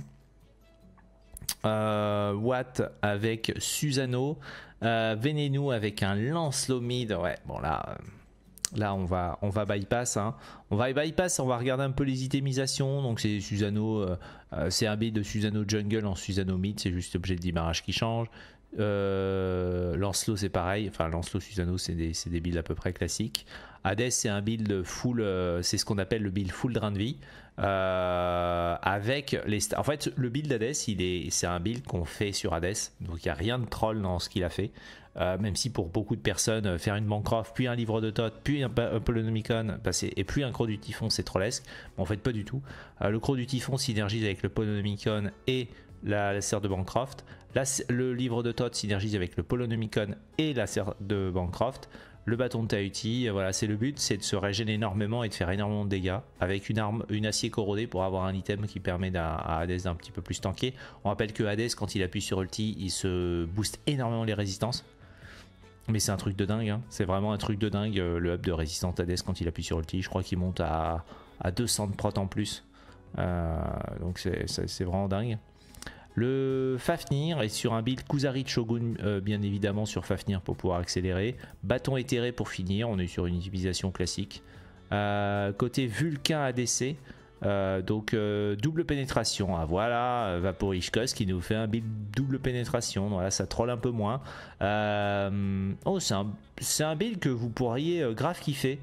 S1: Euh, Watt avec Susano, euh, Venenu avec un Lancelot mid. Ouais, bon là, euh, là on va, on va bypass. Hein. On va bypass, on va regarder un peu les itemisations. Donc c'est Susano, euh, euh, c'est un build de Susano jungle en Susano mid. C'est juste l'objet de démarrage qui change. Euh, Lancelot c'est pareil. Enfin Lancelot Susano c'est des, des builds à peu près classiques. Hades c'est un build full, euh, c'est ce qu'on appelle le build full drain de vie. Euh, avec les en fait le build d'Hades il est c'est un build qu'on fait sur Hades, donc il n'y a rien de troll dans ce qu'il a fait, euh, même si pour beaucoup de personnes faire une Bancroft puis un livre de Thoth puis un, un Polonomicon bah et puis un Croc du Typhon c'est trollesque, mais en fait pas du tout. Euh, le Croc du Typhon synergise avec le Polonomicon et la, la serre de Bancroft. Là, le livre de Thoth synergise avec le Polonomicon et la serre de Bancroft. Le bâton de Tahuti, voilà, c'est le but, c'est de se régénérer énormément et de faire énormément de dégâts avec une arme, une acier corrodé pour avoir un item qui permet à Hades d'un petit peu plus tanker. On rappelle que Hades, quand il appuie sur ulti, il se booste énormément les résistances. Mais c'est un truc de dingue, hein. C'est vraiment un truc de dingue le up de résistance Hades quand il appuie sur ulti. Je crois qu'il monte à, à deux cents de prot en plus. Euh, donc c'est vraiment dingue. Le Fafnir est sur un build Kuzari de Shogun, euh, bien évidemment sur Fafnir pour pouvoir accélérer. Bâton éthéré pour finir, on est sur une utilisation classique. Euh, côté Vulcain A D C, euh, donc euh, double pénétration. Ah, voilà, Vaporishkos qui nous fait un build double pénétration. Voilà, ça troll un peu moins. Euh, oh, c'est un, un build que vous pourriez euh, grave kiffer.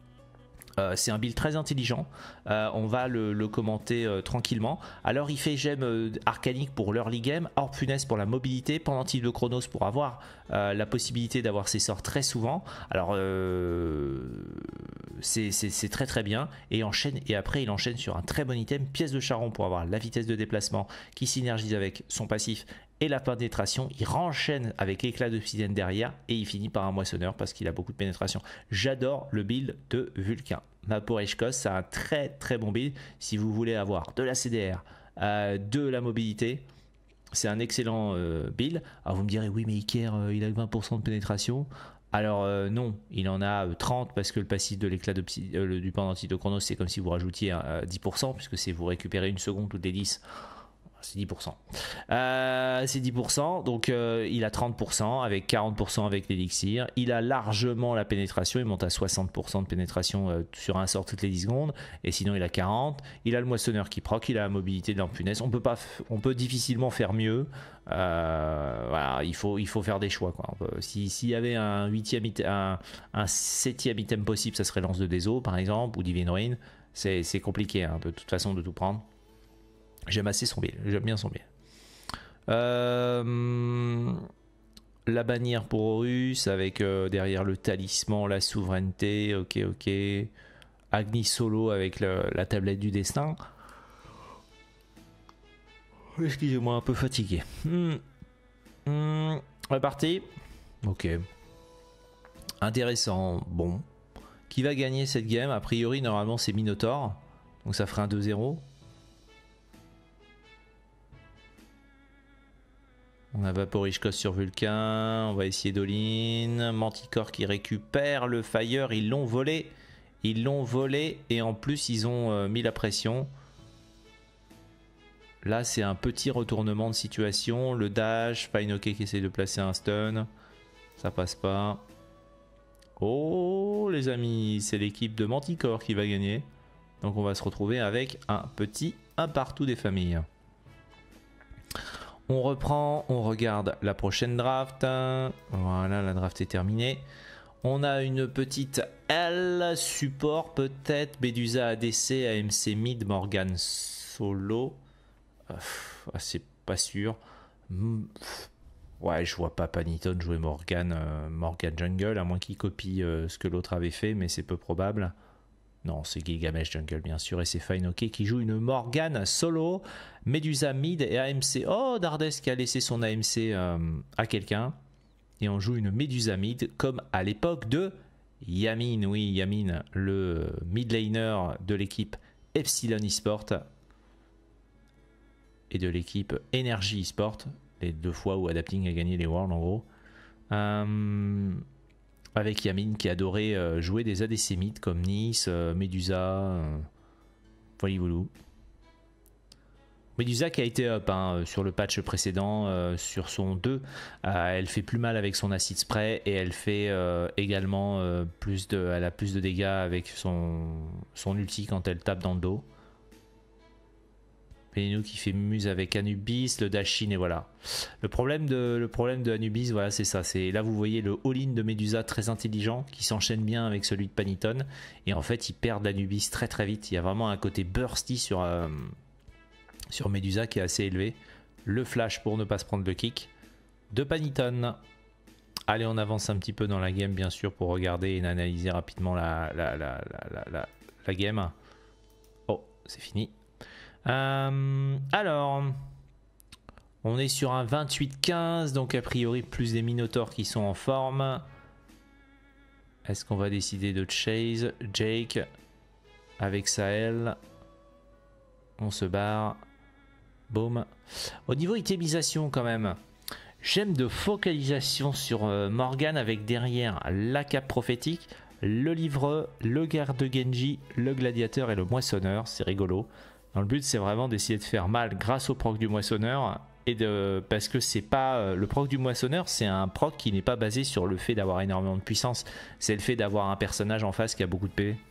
S1: Euh, c'est un build très intelligent, euh, on va le, le commenter euh, tranquillement. Alors il fait gemme euh, arcanique pour l'early game, Orb Funeste pour la mobilité, Pendentif de Chronos pour avoir euh, la possibilité d'avoir ses sorts très souvent. Alors euh, c'est très très bien. Et, enchaîne, et après il enchaîne sur un très bon item, Pièce de Charron pour avoir la vitesse de déplacement qui synergise avec son passif et la pénétration. Il renchaîne avec éclat d'obsidienne derrière et il finit par un moissonneur parce qu'il a beaucoup de pénétration. J'adore le build de Vulcain. Vaporishkos, c'est un très très bon build si vous voulez avoir de la C D R, euh, de la mobilité. C'est un excellent euh, build. Alors vous me direz oui mais Iker euh, il a vingt pour cent de pénétration. Alors euh, non, il en a euh, trente parce que le passif de l'éclat euh, du pendentif de Chronos c'est comme si vous rajoutiez euh, dix pour cent puisque c'est vous récupérez une seconde toutes les dix. C'est dix pour cent. Euh, c'est dix pour cent, donc euh, il a trente pour cent avec quarante pour cent avec l'élixir. Il a largement la pénétration, il monte à soixante pour cent de pénétration euh, sur un sort toutes les dix secondes, et sinon il a quarante. Il a le moissonneur qui proc, il a la mobilité de l'empunesse. On peut pas, on peut difficilement faire mieux. Euh, voilà, il faut, il faut faire des choix. S'il si y avait un huitième, un, un septième item possible, ça serait Lance de Déso par exemple, ou Divine Ruin. C'est compliqué hein, de toute façon de tout prendre. J'aime assez son build, j'aime bien son build. Euh, la bannière pour Horus avec euh, derrière le talisman, la souveraineté, ok ok. Agni solo avec le, la tablette du destin. Excusez-moi, un peu fatigué. Hmm. Hmm. Reparti. Ok. Intéressant, bon. Qui va gagner cette game? A priori, normalement, c'est Minotaur. Donc ça ferait un deux zéro. On a Vaporishkos sur Vulcain. On va essayer d'all-in. Manticore qui récupère le Fire. Ils l'ont volé. Ils l'ont volé. Et en plus, ils ont euh, mis la pression. Là, c'est un petit retournement de situation. Le dash. Fine qui essaie de placer un stun. Ça passe pas. Oh, les amis. C'est l'équipe de Manticore qui va gagner. Donc, on va se retrouver avec un petit un partout des familles. On reprend, on regarde la prochaine draft. Voilà, la draft est terminée. On a une petite L support peut-être. Medusa A D C, A M C mid, Morgan solo. Euh, c'est pas sûr. Ouais, je vois pas Paniton jouer Morgan, euh, Morgan jungle, à moins qu'il copie euh, ce que l'autre avait fait, mais c'est peu probable. Non, c'est Gilgamesh jungle bien sûr, et c'est Fine OK qui joue une Morgan solo, Medusa mid et A M C. Oh, Dardes qui a laissé son A M C euh, à quelqu'un. Et on joue une Medusa mid comme à l'époque de Yamin. Oui, Yamin, le mid laner de l'équipe Epsilon eSport et de l'équipe Energy eSport. Les deux fois où Adapting a gagné les Worlds en gros. Euh... Avec Yamin qui adorait euh, jouer des A D C mid comme Nice, euh, Medusa, euh, voyez-vous. Medusa qui a été up hein, sur le patch précédent, euh, sur son deux, euh, elle fait plus mal avec son acid spray et elle fait euh, également euh, plus de, elle a plus de dégâts avec son, son ulti quand elle tape dans le dos. Pelinu qui fait muse avec Anubis, le Dashin et voilà. Le problème de, le problème de Anubis, voilà, c'est ça. C'est là vous voyez le all-in de Medusa très intelligent qui s'enchaîne bien avec celui de Paniton. Et en fait, ils perdent Anubis très très vite. Il y a vraiment un côté bursty sur, euh, sur Medusa qui est assez élevé. Le flash pour ne pas se prendre le kick de Paniton. Allez, on avance un petit peu dans la game bien sûr pour regarder et analyser rapidement la, la, la, la, la, la game. Oh, c'est fini. Euh, alors, on est sur un vingt-huit quinze, donc a priori plus des Minotaurs qui sont en forme. Est-ce qu'on va décider de chase Jake avec Sahel? On se barre. Boom. Au niveau itemisation quand même, j'aime de focalisation sur euh, Morgan avec derrière la cape prophétique, le livreur, le garde Genji, le gladiateur et le moissonneur. C'est rigolo. Dans le but, c'est vraiment d'essayer de faire mal grâce au proc du moissonneur. Et de, parce que c'est pas le proc du moissonneur, c'est un proc qui n'est pas basé sur le fait d'avoir énormément de puissance. C'est le fait d'avoir un personnage en face qui a beaucoup de P V.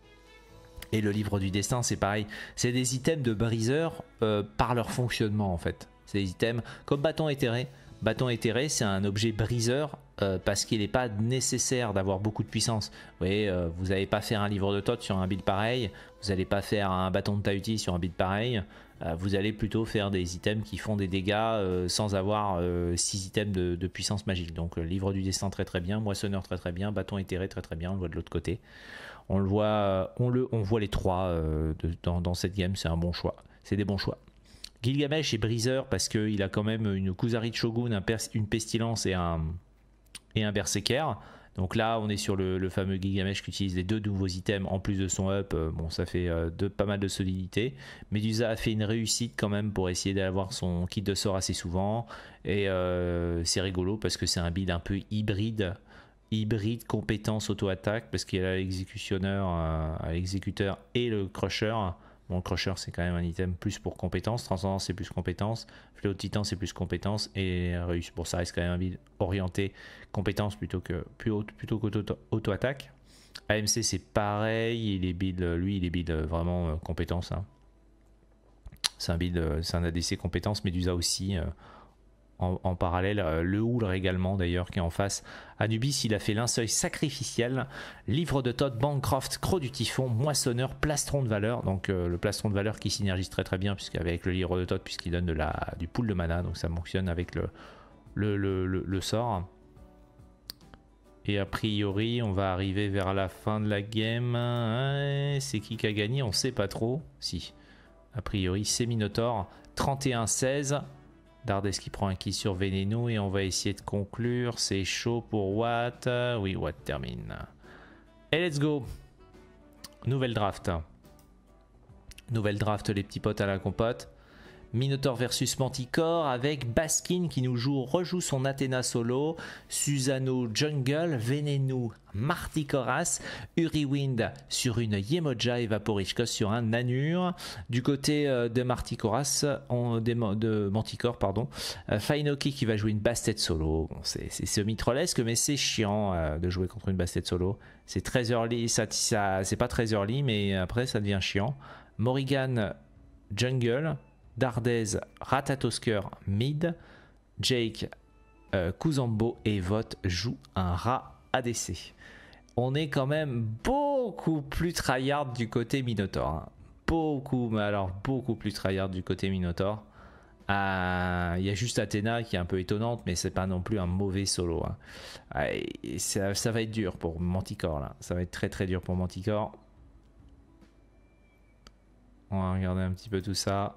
S1: Et le livre du destin, c'est pareil. C'est des items de briseur euh, par leur fonctionnement en fait. C'est des items comme bâton éthéré. Bâton éthéré, c'est un objet briseur euh, parce qu'il n'est pas nécessaire d'avoir beaucoup de puissance. Vous voyez, euh, vous n'allez pas faire un livre de Thoth sur un build pareil, vous n'allez pas faire un bâton de Tahuti sur un build pareil, euh, vous allez plutôt faire des items qui font des dégâts euh, sans avoir six items de, de puissance magique. Donc euh, livre du destin très très bien, moissonneur très très bien, bâton éthéré très très bien, on le voit de l'autre côté. On le voit, euh, on le, on voit les trois euh, de, dans, dans cette game, c'est un bon choix, c'est des bons choix. Gilgamesh est briseur parce qu'il a quand même une Kuzari de Shogun, un une pestilence et un, et un berserker. Donc là, on est sur le, le fameux Gilgamesh qui utilise les deux nouveaux items en plus de son up. Bon, ça fait euh, de, pas mal de solidité. Medusa a fait une réussite quand même pour essayer d'avoir son kit de sort assez souvent. Et euh, c'est rigolo parce que c'est un build un peu hybride. Hybride compétence auto-attaque parce qu'il y a l'exécutionneur, euh, l'exécuteur et le crusher. Bon, le crusher c'est quand même un item plus pour compétence, transcendance c'est plus compétence, fléau de titan c'est plus compétence et réussite. Bon, ça reste quand même un build orienté compétence plutôt que plutôt qu'auto-attaque. A M C c'est pareil, il est build, lui il est build vraiment euh, compétence. Hein. C'est un build, c'est un A D C compétence, Medusa aussi. Euh, En, en parallèle, euh, le Houlre également d'ailleurs qui est en face. Anubis, il a fait linceul sacrificiel, livre de Thoth, Bancroft, Croc du Typhon, moissonneur, plastron de valeur. Donc euh, le plastron de valeur qui synergise très très bien puisqu'avec le livre de Thoth, puisqu'il donne de la, du pool de mana, donc ça fonctionne avec le, le, le, le, le sort. Et a priori, on va arriver vers la fin de la game. Ouais, c'est qui qui a gagné? On sait pas trop. Si. A priori, c'est Minotaur. trente et un seize. Dardes qui prend un kill sur Veneno et on va essayer de conclure. C'est chaud pour Watt. Oui, Watt termine. Et let's go. Nouvelle draft. Nouvelle draft, les petits potes à la compote. Minotaur versus Manticore avec Baskin qui nous joue, rejoue son Athena solo, Susano Jungle, Venenu Martikoras, Uriwind sur une Yemoja et Vaporishkos sur un Nanur. Du côté euh, de Martikoras, on, de, de Manticore, pardon, euh, Fainoki qui va jouer une Bastet solo. Bon, c'est semi-trollesque, mais c'est chiant euh, de jouer contre une Bastet solo. C'est très early, ça, ça, c'est pas très early, mais après ça devient chiant. Morrigan Jungle. Dardez, Ratatosker, mid, Jake, euh, Kuzambo et Vote joue un rat A D C. On est quand même beaucoup plus tryhard du côté Minotaur. Hein. Beaucoup, mais alors beaucoup plus tryhard du côté Minotaur. Il euh, y a juste Athena qui est un peu étonnante, mais c'est pas non plus un mauvais solo. Hein. Euh, ça, ça va être dur pour Manticore là. Ça va être très très dur pour Manticore. On va regarder un petit peu tout ça.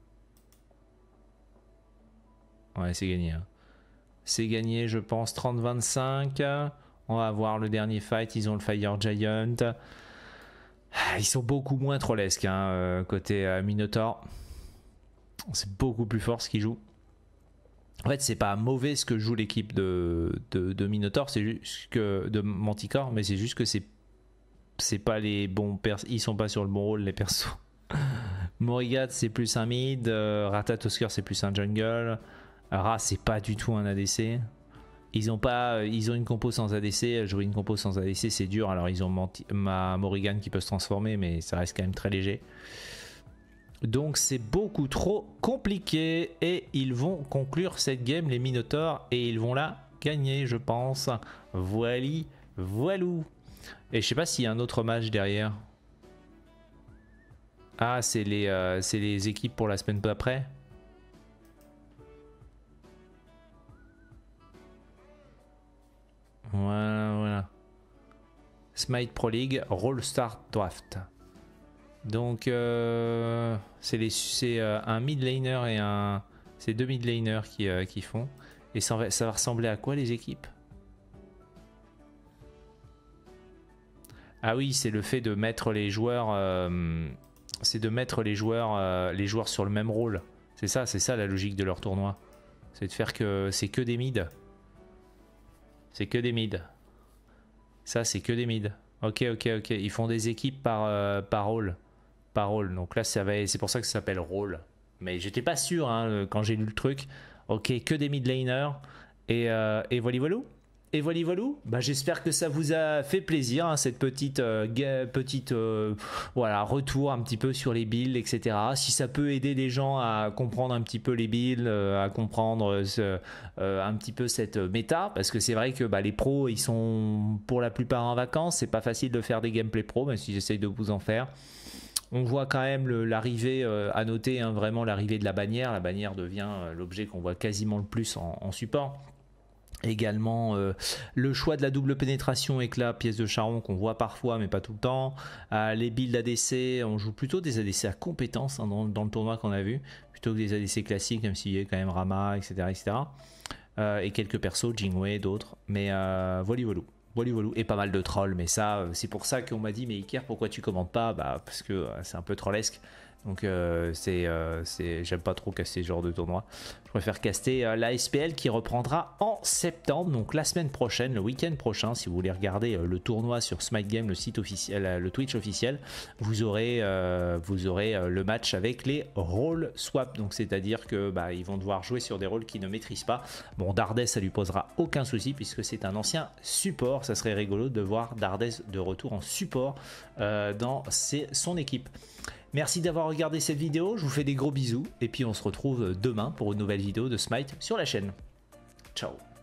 S1: Ouais, c'est gagné. Hein. C'est gagné, je pense, trente vingt-cinq. On va voir le dernier fight. Ils ont le Fire Giant. Ils sont beaucoup moins trollesques hein, euh, côté euh, Minotaur. C'est beaucoup plus fort ce qu'ils jouent. En fait, c'est pas mauvais ce que joue l'équipe de, de, de Minotaur, c'est juste que de Manticore, mais c'est juste que c'est c'est pas les bons persos. Ils sont pas sur le bon rôle les persos. Morrigan c'est plus un mid, euh, Ratatosker c'est plus un jungle. Ra c'est pas du tout un A D C. Ils ont pas, ils ont une compo sans A D C. Jouer une compo sans A D C c'est dur. Alors ils ont Manti ma Morrigan qui peut se transformer, mais ça reste quand même très léger. Donc c'est beaucoup trop compliqué et ils vont conclure cette game les Minotaurs et ils vont la gagner je pense. Voili, voilou. Et je sais pas s'il y a un autre match derrière. Ah c'est les, euh, c'est les équipes pour la semaine d'après. Voilà, voilà. Smite Pro League, Roll Start Draft. Donc, euh, c'est euh, un mid laner et un. C'est deux mid laners qui, euh, qui font. Et ça va, ça va ressembler à quoi les équipes? Ah oui, c'est le fait de mettre les joueurs. Euh, c'est de mettre les joueurs, euh, les joueurs sur le même rôle. C'est ça, c'est ça la logique de leur tournoi. C'est de faire que c'est que des mids. C'est que des mids. Ça, c'est que des mids. Ok, ok, ok. Ils font des équipes par, euh, par rôle. Par rôle. Donc là, c'est pour ça que ça s'appelle rôle. Mais j'étais pas sûr hein, quand j'ai lu le truc. Ok, que des mid laners. Et, euh, et voilà, voilà. Et voilà, voilà. Bah, j'espère que ça vous a fait plaisir, hein, cette petite, euh, petite euh, voilà, retour un petit peu sur les builds, et cetera. Si ça peut aider les gens à comprendre un petit peu les builds, euh, à comprendre ce, euh, un petit peu cette méta, parce que c'est vrai que bah, les pros, ils sont pour la plupart en vacances. C'est pas facile de faire des gameplay pro, même si j'essaye de vous en faire. On voit quand même l'arrivée, euh, à noter hein, vraiment l'arrivée de la bannière. La bannière devient euh, l'objet qu'on voit quasiment le plus en, en support. Également euh, le choix de la double pénétration éclat pièce de charron qu'on voit parfois mais pas tout le temps. Euh, les builds A D C, on joue plutôt des A D C à compétences hein, dans, dans le tournoi qu'on a vu, plutôt que des A D C classiques même s'il y a quand même Rama, etc, etc. Euh, et quelques persos, Jingwei, d'autres, mais euh, voilà voilà. Voilà, voilà. Et pas mal de trolls, mais ça c'est pour ça qu'on m'a dit mais Iker pourquoi tu commandes pas? Bah parce que euh, c'est un peu trollesque. Donc euh, c'est, euh, j'aime pas trop caster ce genre de tournoi. Je préfère caster euh, la S P L qui reprendra en septembre, donc la semaine prochaine, le week-end prochain. Si vous voulez regarder euh, le tournoi sur Smite Game, le site officiel, euh, le Twitch officiel, vous aurez, euh, vous aurez euh, le match avec les rôles swap. Donc c'est-à-dire que bah, ils vont devoir jouer sur des rôles qu'ils ne maîtrisent pas. Bon, Dardès, ça lui posera aucun souci puisque c'est un ancien support. Ça serait rigolo de voir Dardès de retour en support euh, dans ses, son équipe. Merci d'avoir regardé cette vidéo, je vous fais des gros bisous et puis on se retrouve demain pour une nouvelle vidéo de Smite sur la chaîne. Ciao.